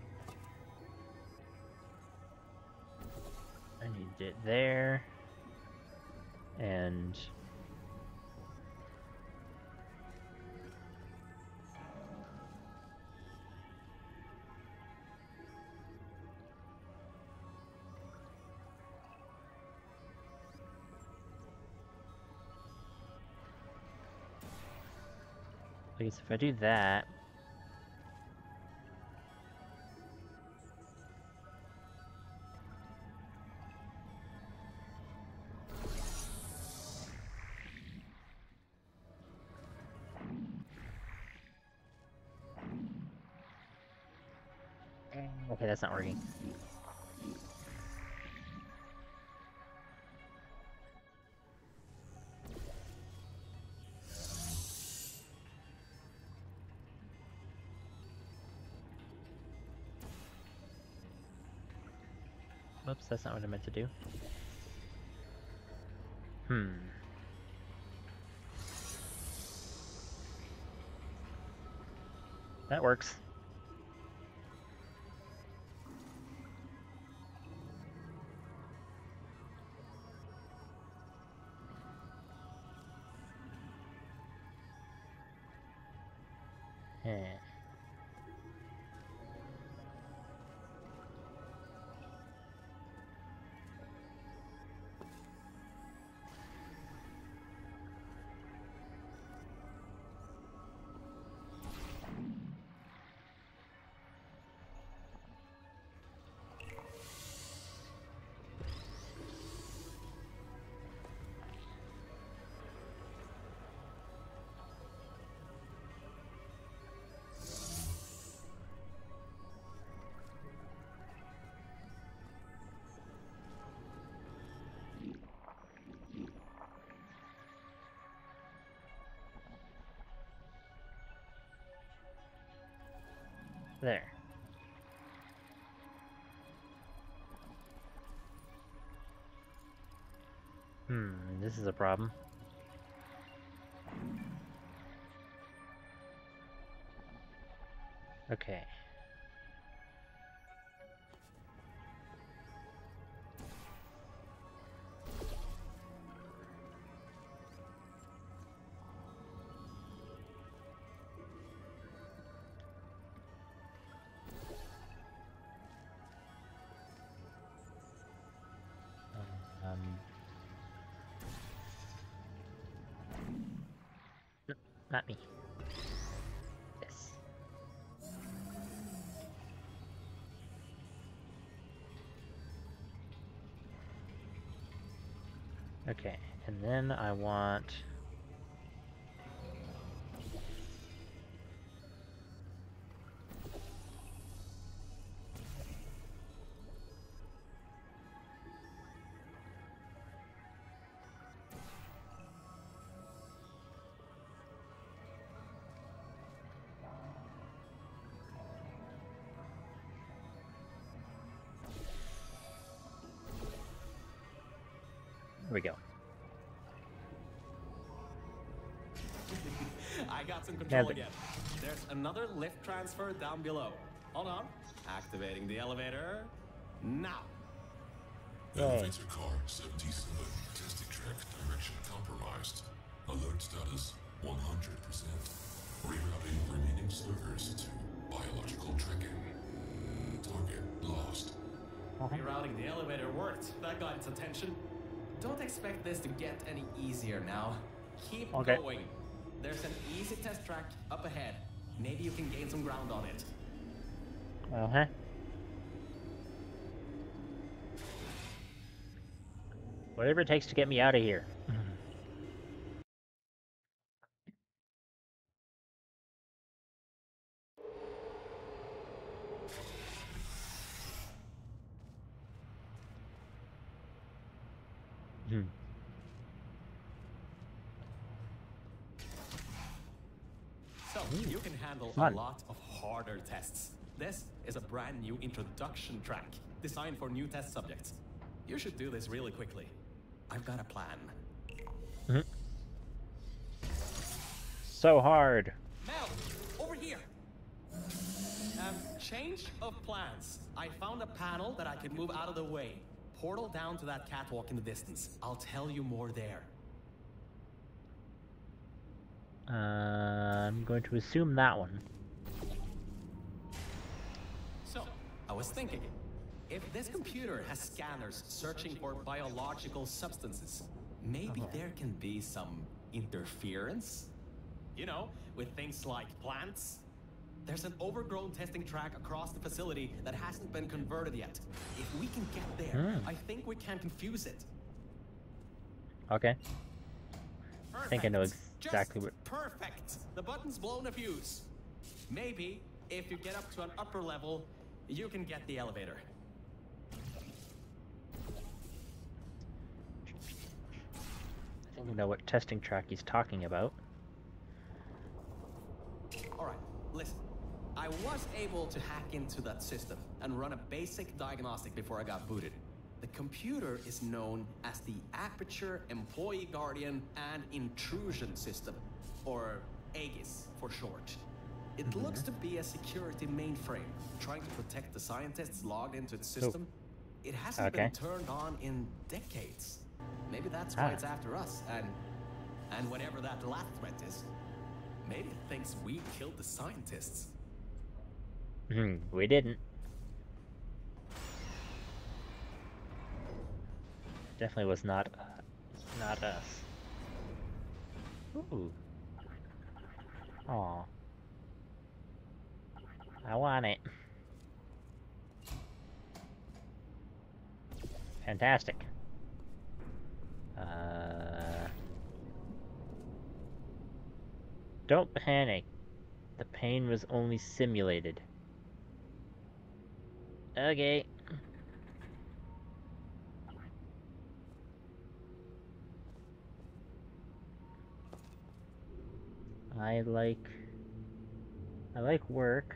Speaker 1: I need it there. And I guess if I do that, okay, that's not working. Whoops, that's not what I meant to do. Hmm. That works. Eh. There. Hmm, this is a problem. Okay. Um, no, not me. Yes. Okay, and then I want... Here we go.
Speaker 2: I got some control
Speaker 1: Now,
Speaker 2: again. There's another lift transfer down below. Hold on. Activating the elevator. Now.
Speaker 3: Elevator car seventy-seven. Testing track direction compromised. Alert status one hundred percent. Rerouting remaining servers to biological tracking. Target lost.
Speaker 2: Rerouting the elevator worked. That got its attention. Don't expect this to get any easier now. Keep
Speaker 1: Okay.
Speaker 2: going. There's an easy test track up ahead. Maybe you can gain some ground on it.
Speaker 1: Uh-huh. Whatever it takes to get me out of here. Hmm.
Speaker 2: So, you can handle a
Speaker 1: Fun.
Speaker 2: lot of harder tests. This is a brand new introduction track, designed for new test subjects. You should do this really quickly. I've got a plan.
Speaker 1: Mhm. So hard.
Speaker 2: Mel, over here! Um, change of plans. I found a panel that I can move out of the way. Portal down to that catwalk in the distance. I'll tell you more there.
Speaker 1: Uh, I'm going to assume that one.
Speaker 2: So, I was thinking, if this computer has scanners searching for biological substances, maybe there can be some interference? You know, with things like plants? There's an overgrown testing track across the facility that hasn't been converted yet. If we can get there,
Speaker 1: Hmm.
Speaker 2: I think we can confuse it.
Speaker 1: Okay. I think I know
Speaker 2: Perfect.
Speaker 1: exactly
Speaker 2: Just
Speaker 1: what...
Speaker 2: perfect. The button's blown a fuse. Maybe, if you get up to an upper level, you can get the elevator.
Speaker 1: I think I know what testing track he's talking about.
Speaker 2: Alright, listen. I was able to hack into that system and run a basic diagnostic before I got booted. The computer is known as the Aperture Employee Guardian and Intrusion System, or AGIS for short. It
Speaker 1: Mhm.
Speaker 2: looks to be a security mainframe, trying to protect the scientists logged into its system. It hasn't
Speaker 1: Okay.
Speaker 2: been turned on in decades. Maybe that's why
Speaker 1: Ah.
Speaker 2: it's after us, and and whatever that last threat is. Maybe it thinks we killed the scientists.
Speaker 1: Hmm, we didn't. Definitely was not, uh, not us. Ooh. Aw. I want it. Fantastic. Uh... Don't panic. The pain was only simulated. Okay. I like... I like work.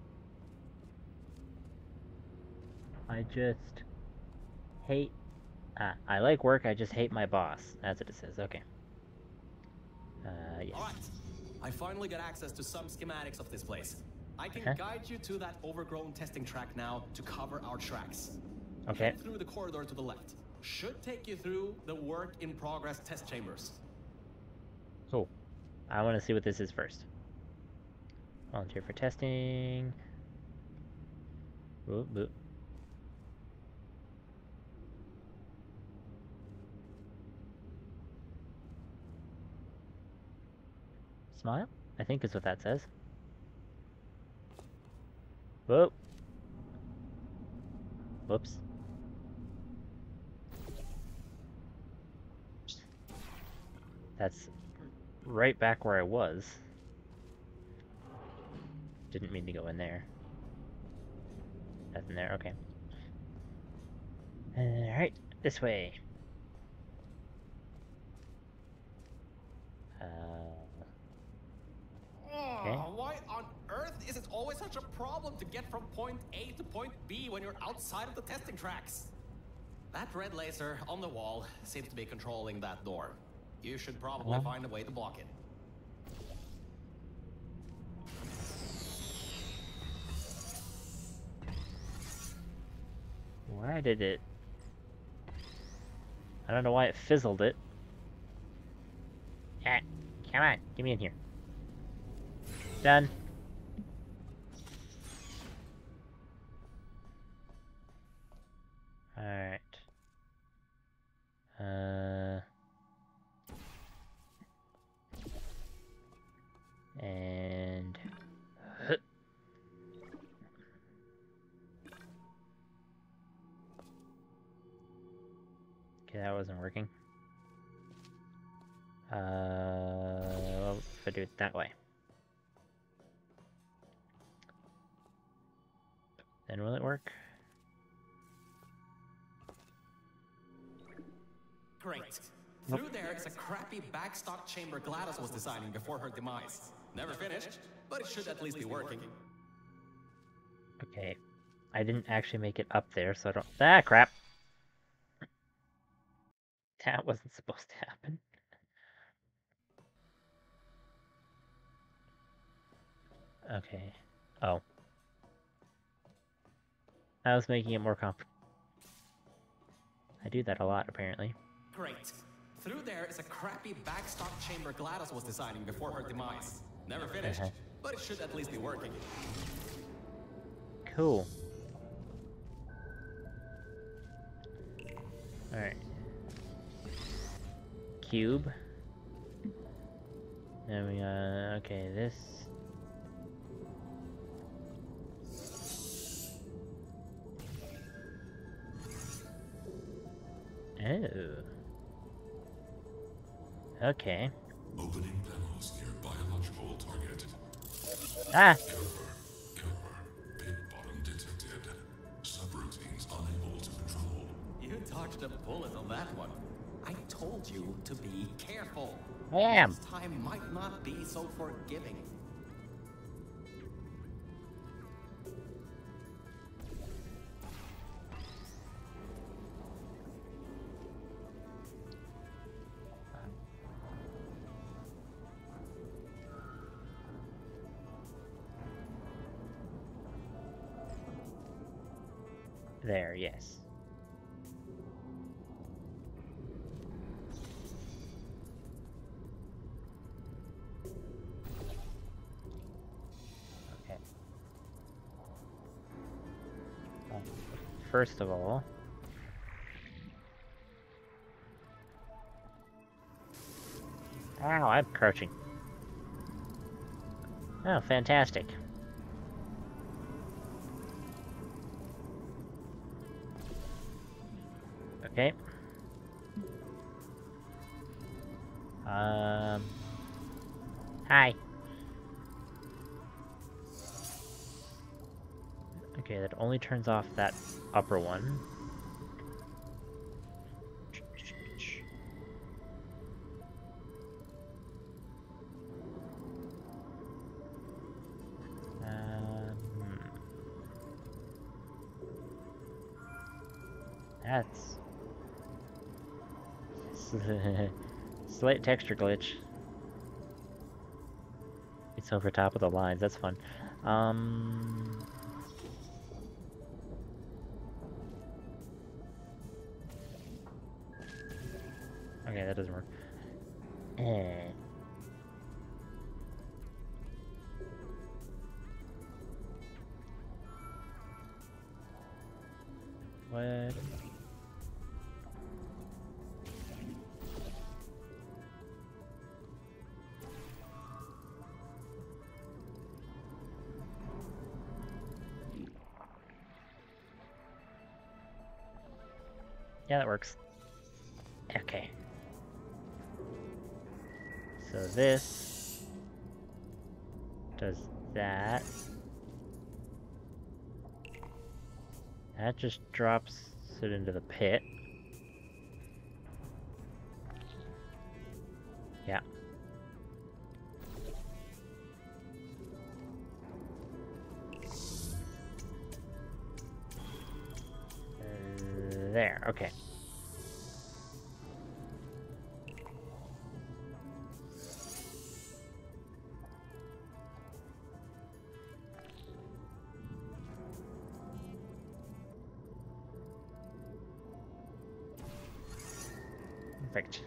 Speaker 1: I just hate... Ah, I like work, I just hate my boss. That's what it says, okay. Uh, yes.
Speaker 2: Alright, I finally got access to some schematics of this place. I can
Speaker 1: Okay.
Speaker 2: guide you to that overgrown testing track now to cover our tracks.
Speaker 1: Okay.
Speaker 2: Head through the corridor to the left. Should take you through the work in progress test chambers.
Speaker 1: Cool. I want to see what this is first. Volunteer for testing. Boop, boop. Smile? I think is what that says. Whoa. Whoops. That's right back where I was. Didn't mean to go in there. Nothing there, okay. Alright, this way. Uh, Okay.
Speaker 2: Oh, why on earth is it always such a problem to get from point A to point B when you're outside of the testing tracks? That red laser on the wall seems to be controlling that door. You should probably
Speaker 1: Huh?
Speaker 2: find a way to block it.
Speaker 1: Why did it... I don't know why it fizzled it. Ah, come on, get me in here. Done. Alright. Uh... And... Okay, that wasn't working. Uh, well, if I do it that way. Then will it work?
Speaker 2: Great. Through there is a crappy backstock chamber GLaDOS was designing before her demise. Never finished, but it should at least be working.
Speaker 1: Okay. I didn't actually make it up there, so I don't... Ah, crap! That wasn't supposed to happen. Okay. Oh. I was making it more complicated. I do that a lot, apparently.
Speaker 2: Great. Through there is a crappy backstock chamber GLaDOS was designing before her demise. Never finished,
Speaker 1: Uh-huh.
Speaker 2: but it should at least be working.
Speaker 1: Cool. Alright. Cube. Then we got... Okay, this... Oh. Okay.
Speaker 3: Opening panels near biological target.
Speaker 1: Ah!
Speaker 3: Error. Error. Pit bottom detected. Subroutines unable to control.
Speaker 2: You dodged a bullet on that one. I told you to be careful.
Speaker 1: I am.
Speaker 2: This time might not be so forgiving.
Speaker 1: There, yes. Okay. Well, first of all... Ow, I'm crouching. Oh, fantastic. Okay. Um. Hi. Okay, that only turns off that upper one. Um, hmm. That's slight texture glitch. It's over top of the lines, that's fun. Um... Okay, that doesn't work. Eh. What? Yeah, that works. Okay. So this does that. That just drops it into the pit. Yeah. Uh, there. Okay. Perfect.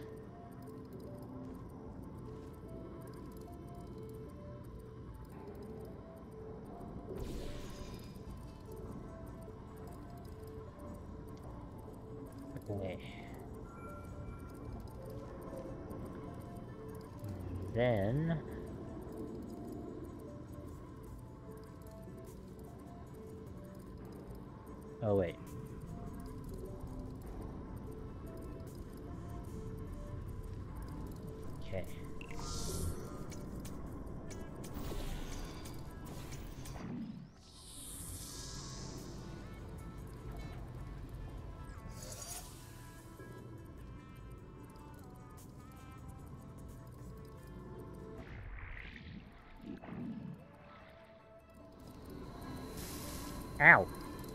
Speaker 1: Okay. Then oh wait. Okay. Ow.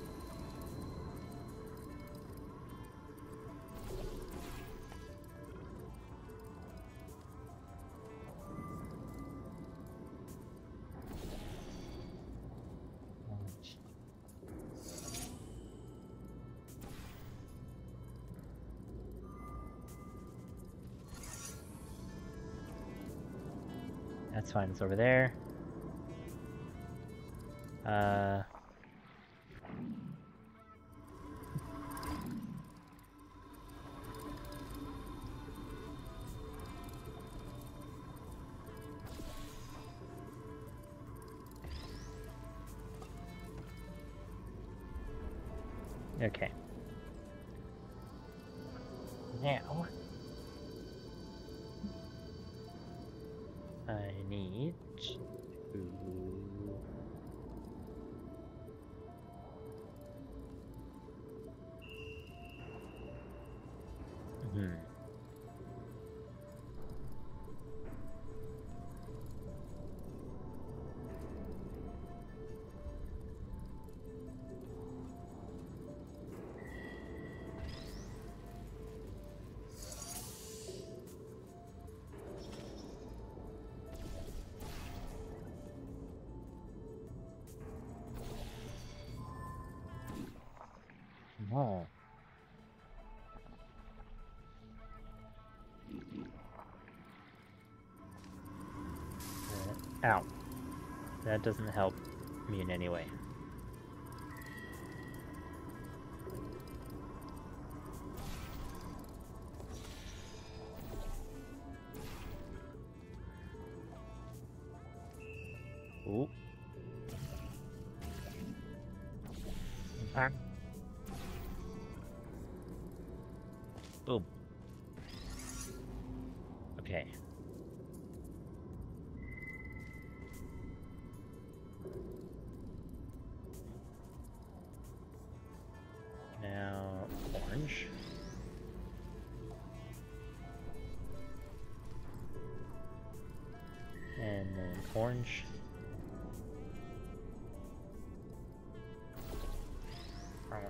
Speaker 1: That's fine, it's over there. Uh... Okay. Now... I need to... Hmm. No. Uh, ow. That doesn't help me in any way. Ooh. Ah. Boom. Okay. Now, orange. And then orange. Brown.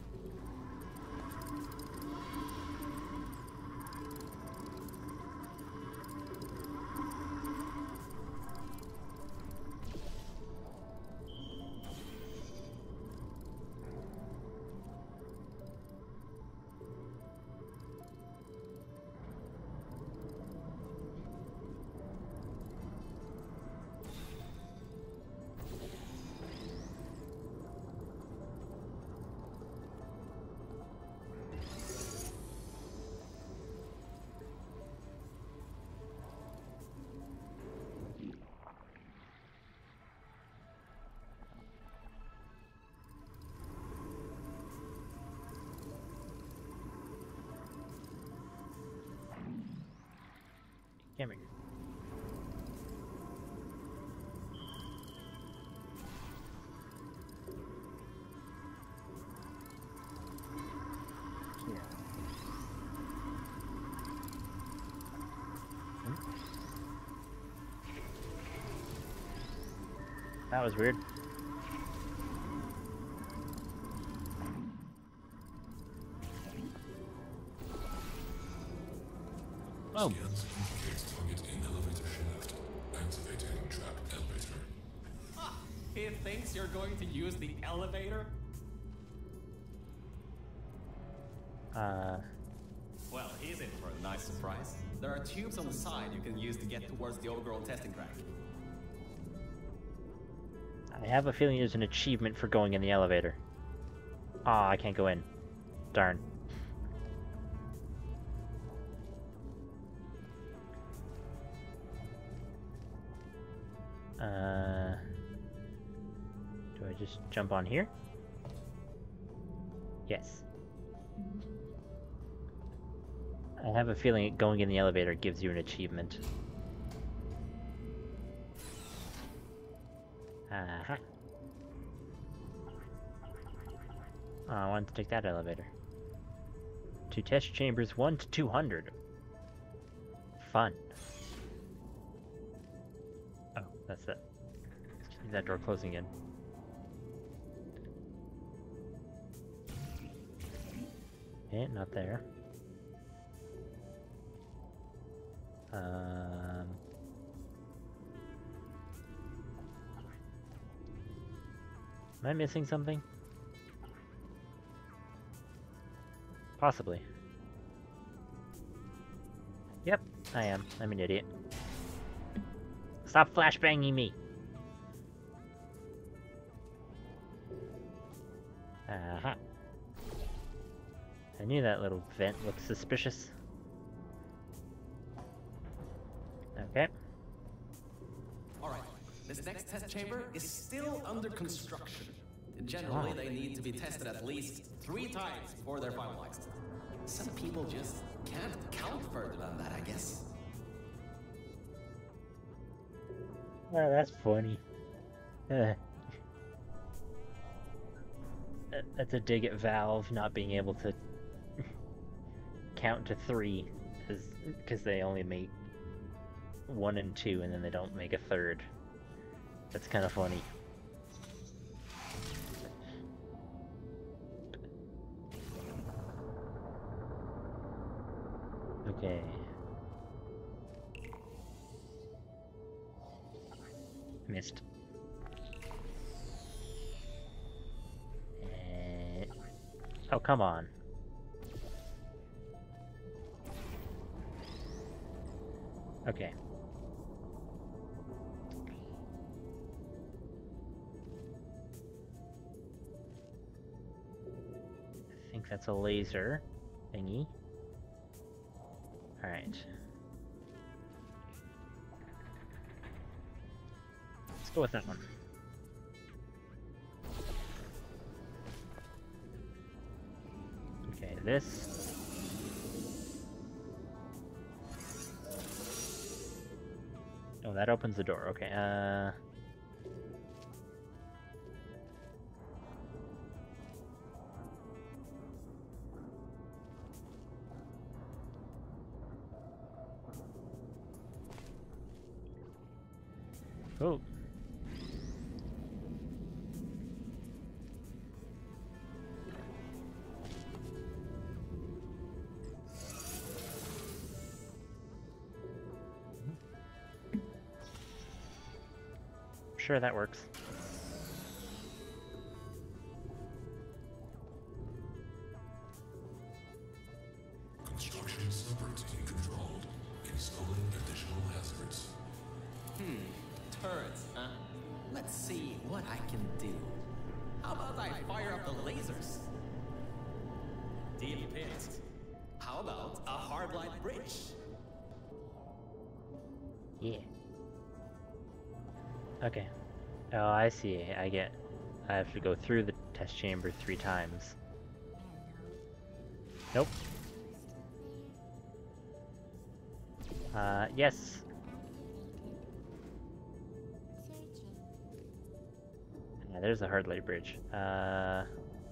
Speaker 1: Come here. Here. Hmm? That was weird. Oh.
Speaker 3: Scans indicate target in elevator shaft. Activating trap elevator.
Speaker 2: Ah, he thinks you're going to use the elevator?
Speaker 1: Uh.
Speaker 2: Well, he's in for a nice surprise. There are tubes on the side you can use to get towards the overall testing track.
Speaker 1: I have a feeling there's an achievement for going in the elevator. Ah, I can't go in. Darn. Uh, do I just jump on here? Yes. I have a feeling going in the elevator gives you an achievement. Aha. Oh, I wanted to take that elevator. To test chambers one to two hundred. Fun. Oh, that's it. Is that door closing again? Okay, not there. Um... Am I missing something? Possibly. Yep, I am. I'm an idiot. Stop flashbanging me! Aha. I knew that little vent looked suspicious. Okay.
Speaker 2: Alright, this next test chamber is still under construction. Generally,
Speaker 1: Oh.
Speaker 2: they need to be tested at least three times before they're finalized. Some people just can't count further than that, I guess.
Speaker 1: Oh, that's funny. Uh, that's a dig at Valve not being able to count to three, because they only make one and two, and then they don't make a third. That's kind of funny. Okay. Missed. Uh, oh, come on. Okay. I think that's a laser thingy. Alright. Let's go with that one. Okay, this. Oh, that opens the door. Okay, uh... Oh. Sure, that works.
Speaker 3: Construction subroutine controlled. Installing additional hazards.
Speaker 2: Hmm, turrets, huh? Let's see what I can do. How about I fire up the lasers? Deal pit. How about a hard light bridge?
Speaker 1: Yeah. Okay. Oh, I see. I get... I have to go through the test chamber three times. Nope. Uh, yes. Yeah, there's a hard light bridge. Uh...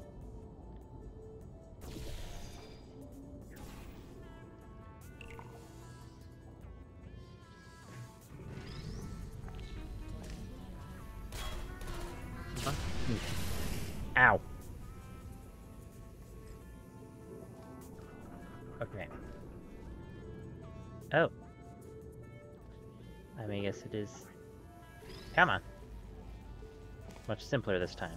Speaker 1: Huh? Ow. Okay. Oh. I mean, I guess it is... Come on. Much simpler this time.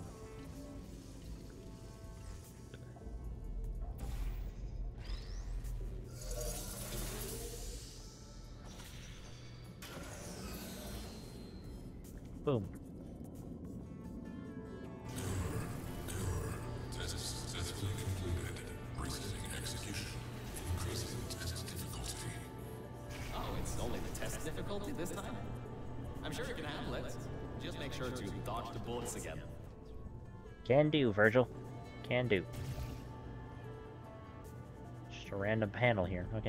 Speaker 1: Boom.
Speaker 3: Test successfully concluded. Resetting execution. Increasing test difficulty.
Speaker 2: Oh, it's only the test difficulty this time? I'm sure you can handle it. Just make sure to dodge the bullets again.
Speaker 1: Can do, Virgil. Can do. Just a random panel here. Okay.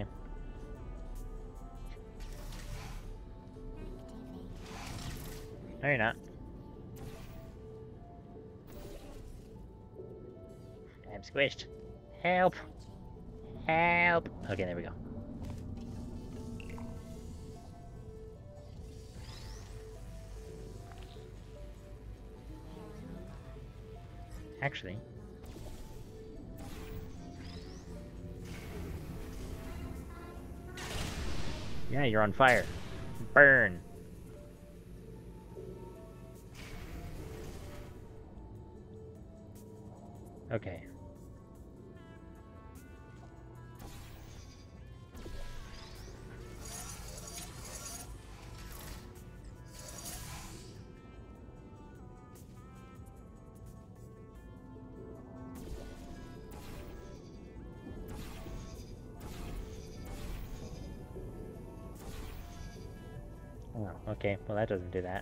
Speaker 1: No, you're not. I'm squished. Help! Help! Okay, there we go. Actually... Yeah, you're on fire. Burn! Okay. Oh, okay. Well, that doesn't do that.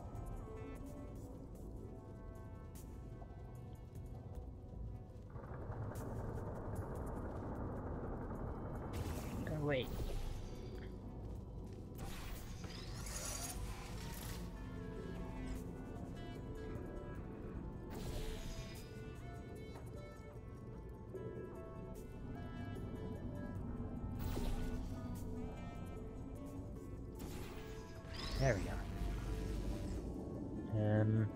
Speaker 1: Oh, wait. There we go. Um...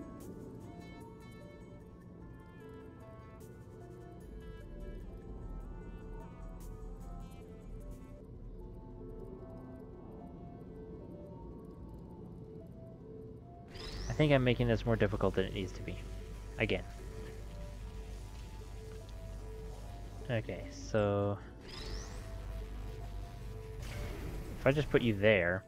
Speaker 1: I think I'm making this more difficult than it needs to be. Again. Okay, so... if I just put you there...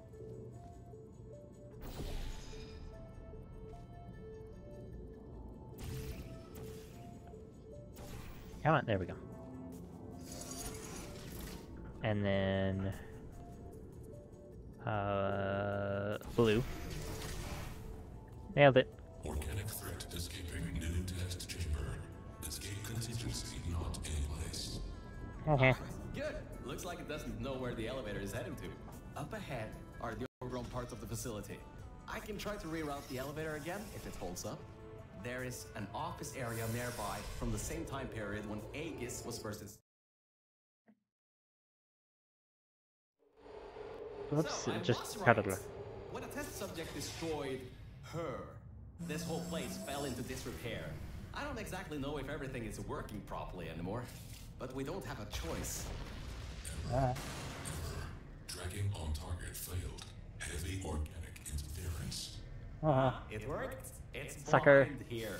Speaker 1: Come on, there we go. And then... Uh... blue. Nailed it.
Speaker 3: Organic threat escaping new test chamber. Escape contingency not in place.
Speaker 1: Okay.
Speaker 2: Good. Looks like it doesn't know where the elevator is heading to. Up ahead are the overgrown parts of the facility. I can try to reroute the elevator again if it holds up. There is an office area nearby from the same time period when Aegis was first installed.
Speaker 1: Whoops,
Speaker 2: So, I
Speaker 1: it just
Speaker 2: was
Speaker 1: cut it.
Speaker 2: right. When a test subject destroyed her, this whole place fell into disrepair. I don't exactly know if everything is working properly anymore, but we don't have a choice.
Speaker 1: Ah.
Speaker 3: Tracking on target failed. Heavy organic interference.
Speaker 1: Uh-huh.
Speaker 2: It worked. It's
Speaker 1: Sucker.
Speaker 2: blind here.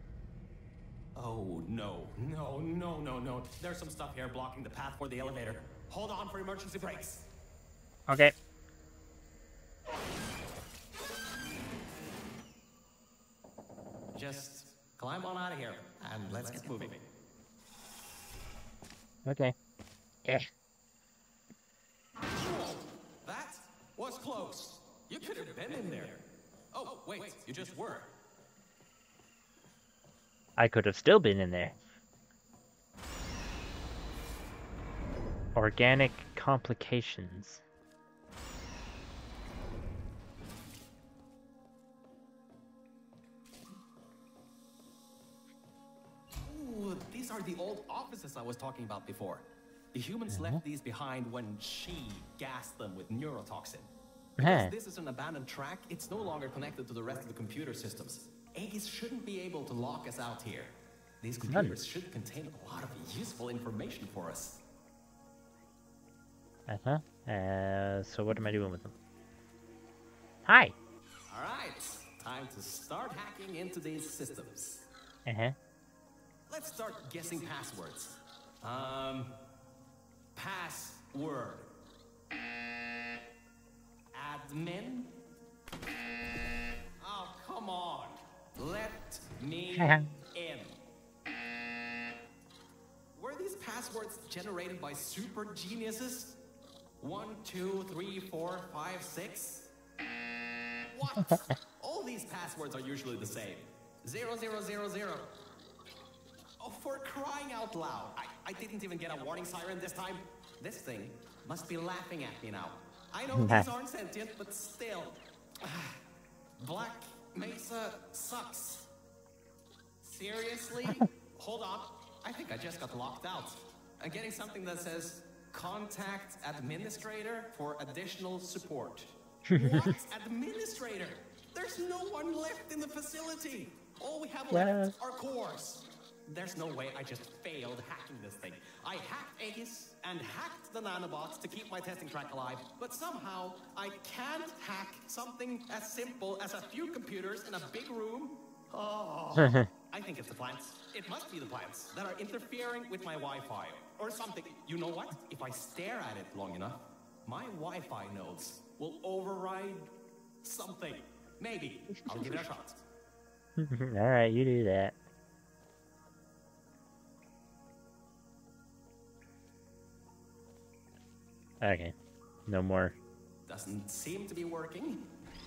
Speaker 2: Oh, no. No, no, no, no. There's some stuff here blocking the path for the elevator. Hold on for emergency brakes.
Speaker 1: Okay.
Speaker 2: Just climb on out of here, and let's get moving.
Speaker 1: Okay. Eh.
Speaker 2: That was close. You could have been in there. Oh, wait, you just were.
Speaker 1: I could have still been in there. Organic complications.
Speaker 2: Ooh, these are the old offices I was talking about before. The humans
Speaker 1: Mhm.
Speaker 2: left these behind when she gassed them with neurotoxin.
Speaker 1: Huh.
Speaker 2: Because this is an abandoned track, it's no longer connected to the rest of the computer systems. Aegis shouldn't be able to lock us out here. These computers should contain a lot of useful information for us.
Speaker 1: Uh-huh. Uh, so what am I doing with them? Hi!
Speaker 2: All right, time to start hacking into these systems.
Speaker 1: Uh-huh.
Speaker 2: Let's start guessing passwords. Um, password. Admin? Oh, come on. Let me in. Were these passwords generated by super geniuses? One, two, three, four, five, six? What? All these passwords are usually the same. Zero, zero, zero, zero. Oh, for crying out loud. I, I didn't even get a warning siren this time. This thing must be laughing at me now. I know these aren't sentient, but still. Black Mesa sucks. Seriously? Hold on. I think I just got locked out. I'm getting something that says, contact administrator for additional support. What? Administrator? There's no one left in the facility. All we have left are cores. There's no way I just failed hacking this thing. I hacked Aegis and hacked the nanobots to keep my testing track alive, but somehow I can't hack something as simple as a few computers in a big room. Oh, I think it's the plants. It must be the plants that are interfering with my Wi-Fi or something. You know what? If I stare at it long enough, my Wi-Fi nodes will override something. Maybe. I'll give it a shot.
Speaker 1: Alright, you do that. Okay. No more.
Speaker 2: Doesn't seem to be working.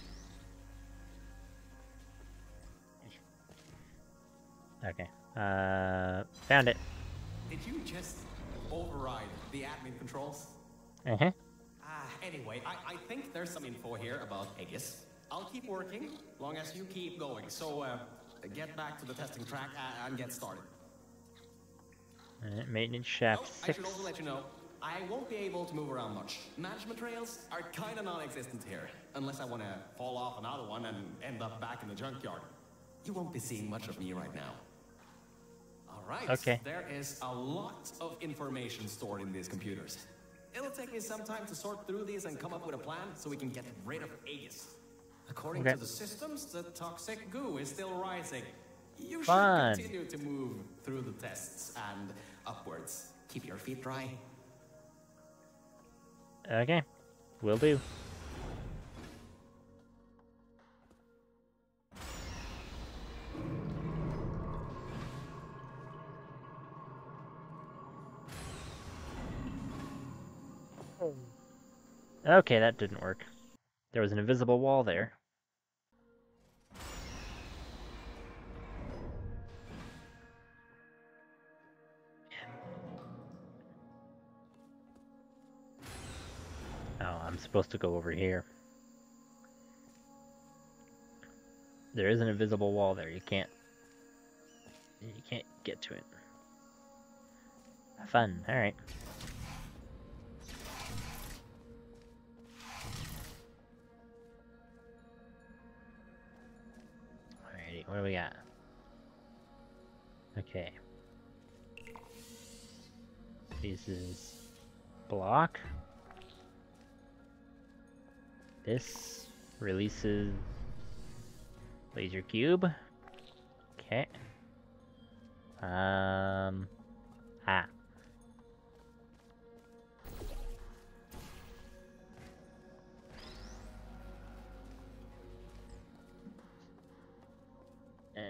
Speaker 1: Okay. Uh, found it.
Speaker 2: Did you just override the admin controls?
Speaker 1: Uh-huh.
Speaker 2: Ah, anyway, I, I think there's some info here about Aegis. I'll keep working, long as you keep going. So, uh, get back to the testing track and get started.
Speaker 1: Alright, maintenance shaft
Speaker 2: Oh,
Speaker 1: six.
Speaker 2: I should also let you know, I won't be able to move around much. Management trails are kind of non-existent here, unless I want to fall off another one and end up back in the junkyard. You won't be seeing much of me right now. All right,
Speaker 1: okay.
Speaker 2: There is a lot of information stored in these computers. It'll take me some time to sort through these and come up with a plan so we can get rid of Aegis. According
Speaker 1: okay.
Speaker 2: to the systems, the toxic goo is still rising. You
Speaker 1: Fun.
Speaker 2: should continue to move through the tests and upwards. Keep your feet dry.
Speaker 1: Okay. Will do. Okay, that didn't work. There was an invisible wall there. Oh, I'm supposed to go over here. There is an invisible wall there. You can't... You can't get to it. Fun. Alright. Alrighty, what do we got? Okay. This is... block. This releases laser cube. Okay. Um. Ah. Uh,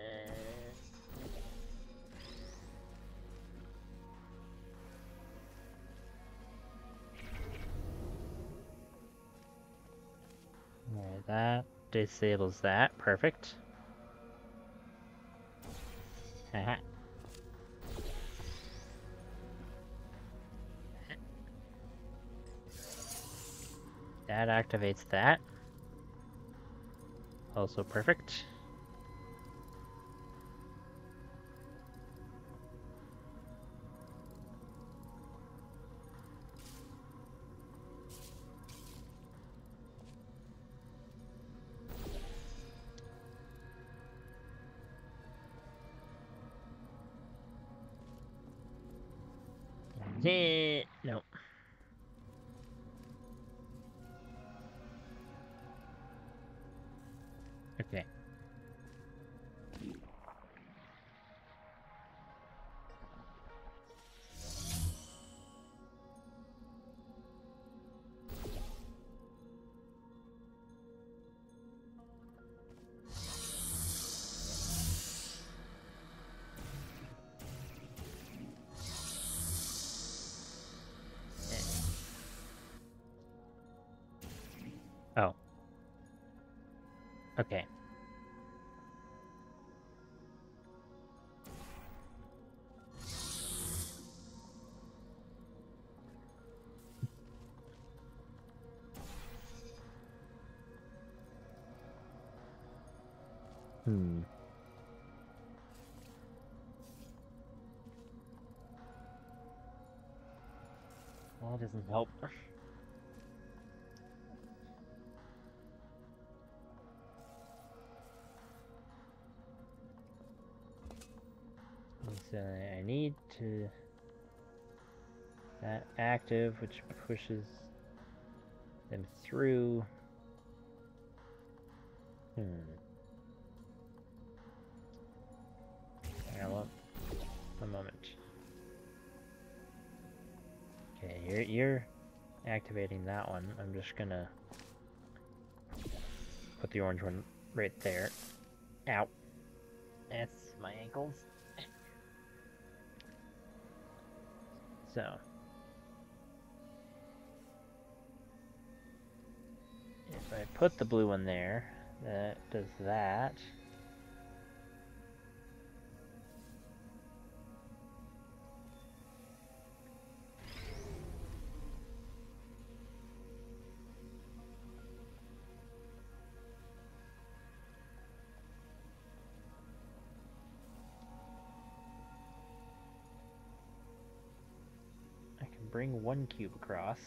Speaker 1: Alright, that disables that. Perfect. Haha. That activates that. Also perfect. Eh, no. Okay. Hmm. Well, it doesn't help. So I need to that active, which pushes them through. Hmm. Hang on, a moment. Okay, you're you're activating that one. I'm just gonna put the orange one right there. Ow. That's my ankles. So. If I put the blue one there, that does that. I can bring one cube across.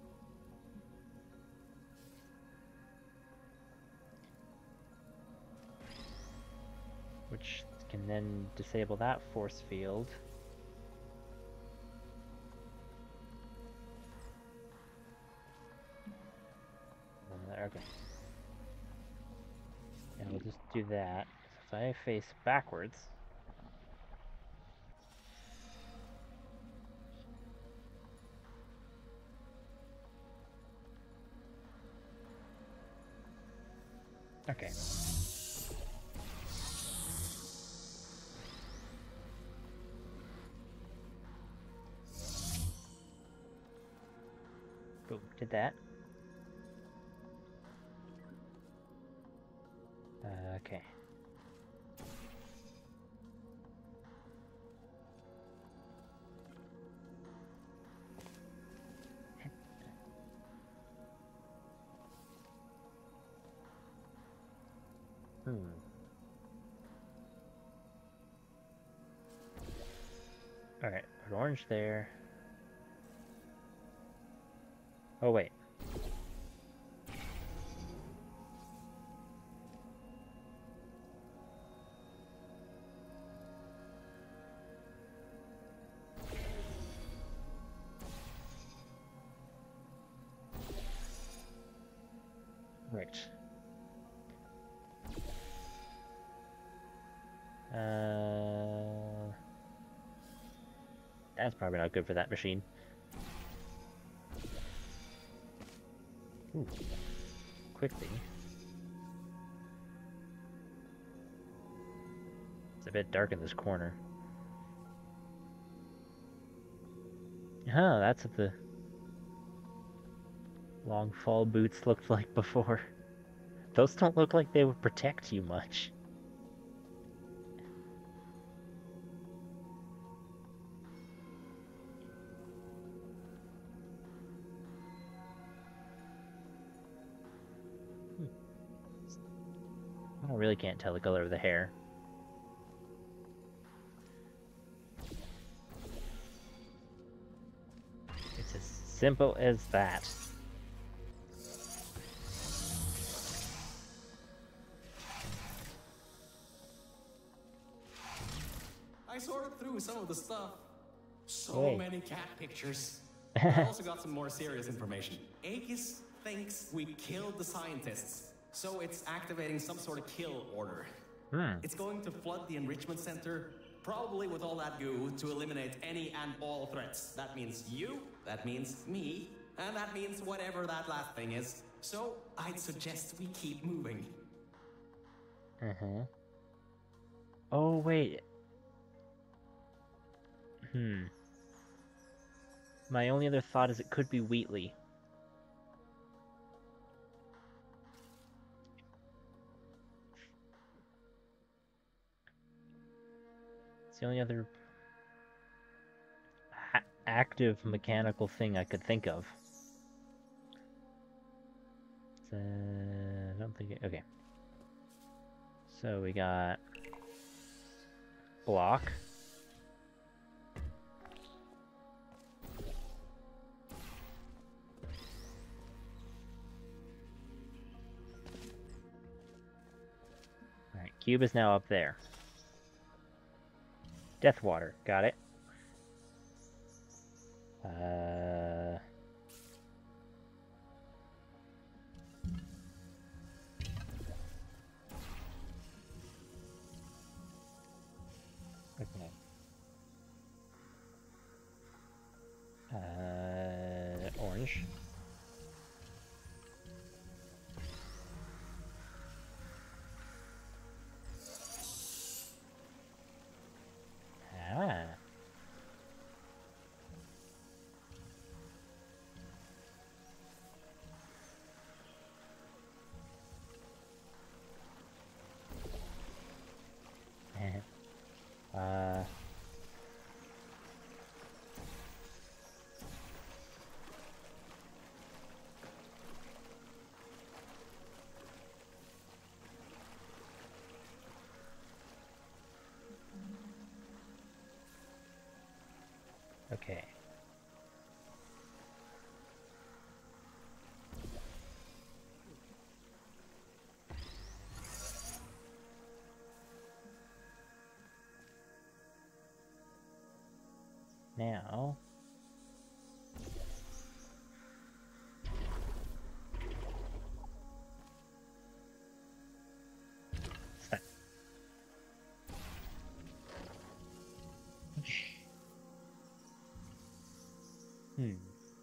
Speaker 1: Which can then disable that force field. Okay. And we'll just do that. So if I face backwards. Okay. Boom, did that. Uh, okay. Hmm. Alright, put orange there. Oh, wait. Right. Uh, that's probably not good for that machine. Ooh. Quickly. It's a bit dark in this corner. Huh, that's what the long fall boots looked like before. Those don't look like they would protect you much. I really can't tell the color of the hair. It's as simple as that.
Speaker 2: I sorted through some of the stuff. So
Speaker 1: Hey.
Speaker 2: many cat pictures. I also got some more serious information. Aegis thinks we killed the scientists, so it's activating some sort of kill order.
Speaker 1: Hmm.
Speaker 2: It's going to flood the enrichment center, probably with all that goo, to eliminate any and all threats. That means you, that means me, and that means whatever that last thing is. So I'd suggest we keep moving.
Speaker 1: Uh-huh. Oh, wait. Hmm. My only other thought is it could be Wheatley. the only other ha active mechanical thing I could think of. Uh, I don't think it, okay. So we got block. Alright, cube is now up there. Deathwater, got it. Uh... Okay. Uh, orange. Ah. uh. Okay. Now... Stop. Hmm.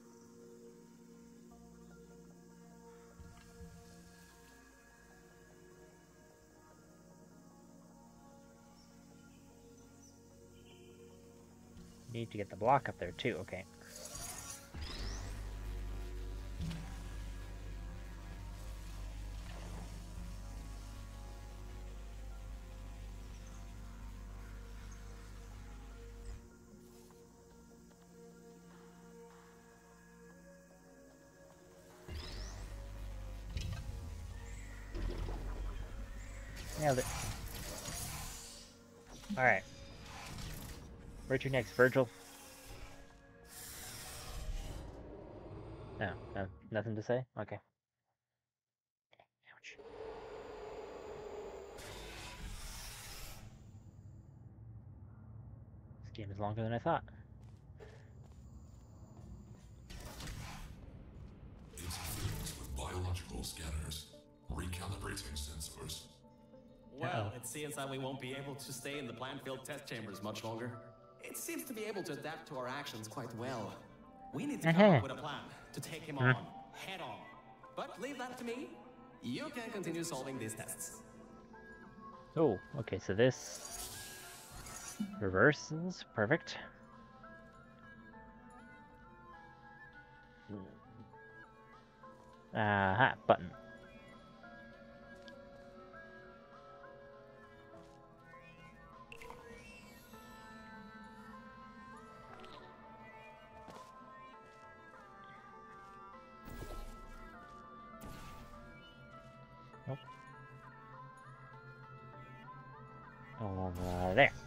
Speaker 1: Need to get the block up there too, okay. Nailed it. Alright. Where's your next, Virgil? No, no, nothing to say? Okay. Ouch. This game is longer than I thought.
Speaker 3: Interference with biological scanners. Recalibrating sensors.
Speaker 2: Well,
Speaker 1: Uh-oh.
Speaker 2: it seems that we won't be able to stay in the plant-filled test chambers much longer. It seems to be able to adapt to our actions quite well. We need to come
Speaker 1: Uh-huh.
Speaker 2: up with a plan to take him on, head on. But leave that to me. You can continue solving these tests.
Speaker 1: Oh, okay, so this reverses, perfect. Aha, button. Nope. Over there.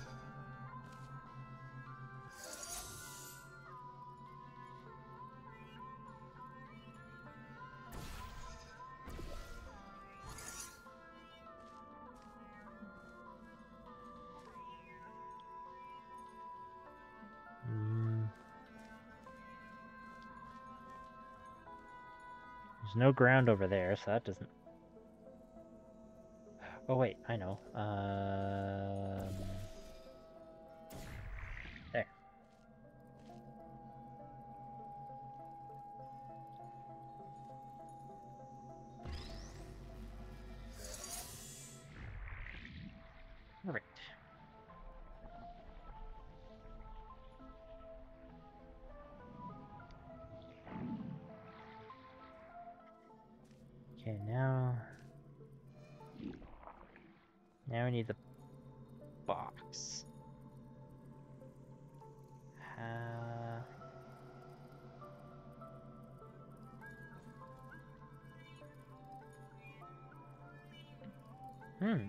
Speaker 1: Mm. There's no ground over there, so that doesn't... Oh wait, I know. Um... There. Perfect. Okay, now... Now we need the box. Hmm.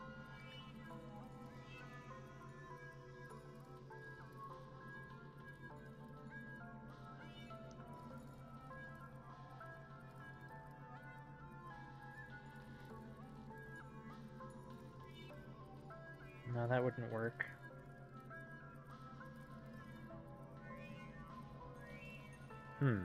Speaker 1: No, that wouldn't work. Hmm.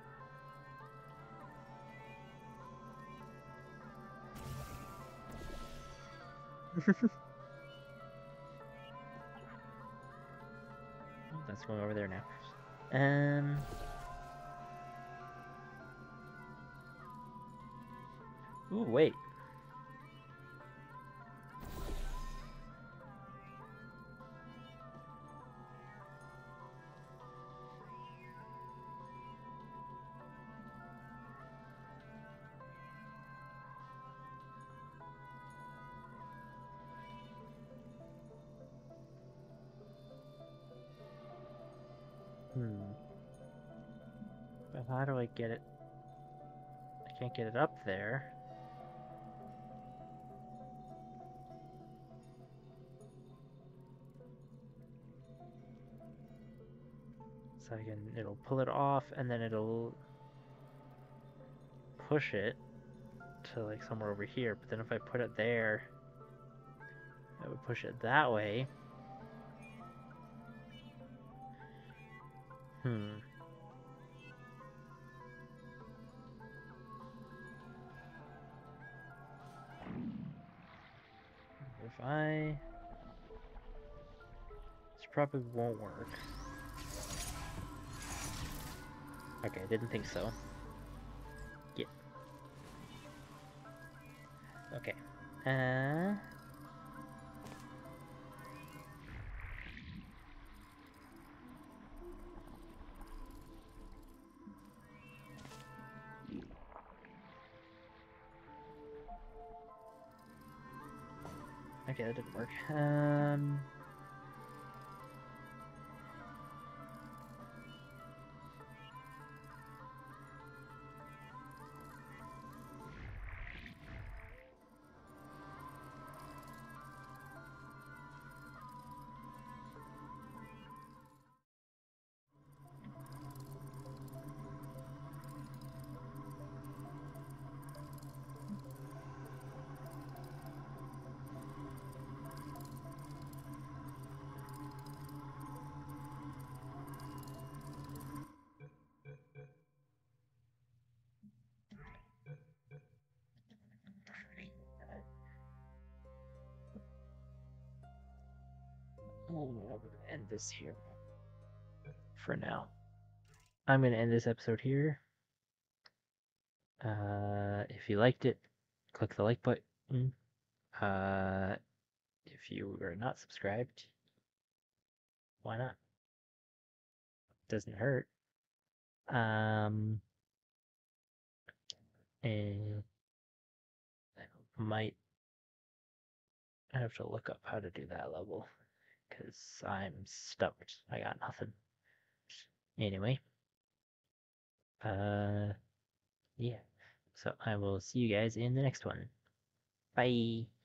Speaker 1: That's going over there now. Um. Ooh, wait. Hmm. But how do I get it? I can't get it up there. So I can, it'll pull it off and then it'll push it to like somewhere over here. But then if I put it there, I would push it that way. Hmm. If I... This probably won't work. Okay, I didn't think so. Yeah. Okay. Uh... Okay, that didn't work. Um... I'm gonna end this here for now. I'm gonna end this episode here. Uh, if you liked it, click the like button. Uh, if you are not subscribed, why not? Doesn't hurt. Um, and I might have to look up how to do that level because I'm stumped. I got nothing. Anyway, uh, yeah. So I will see you guys in the next one. Bye.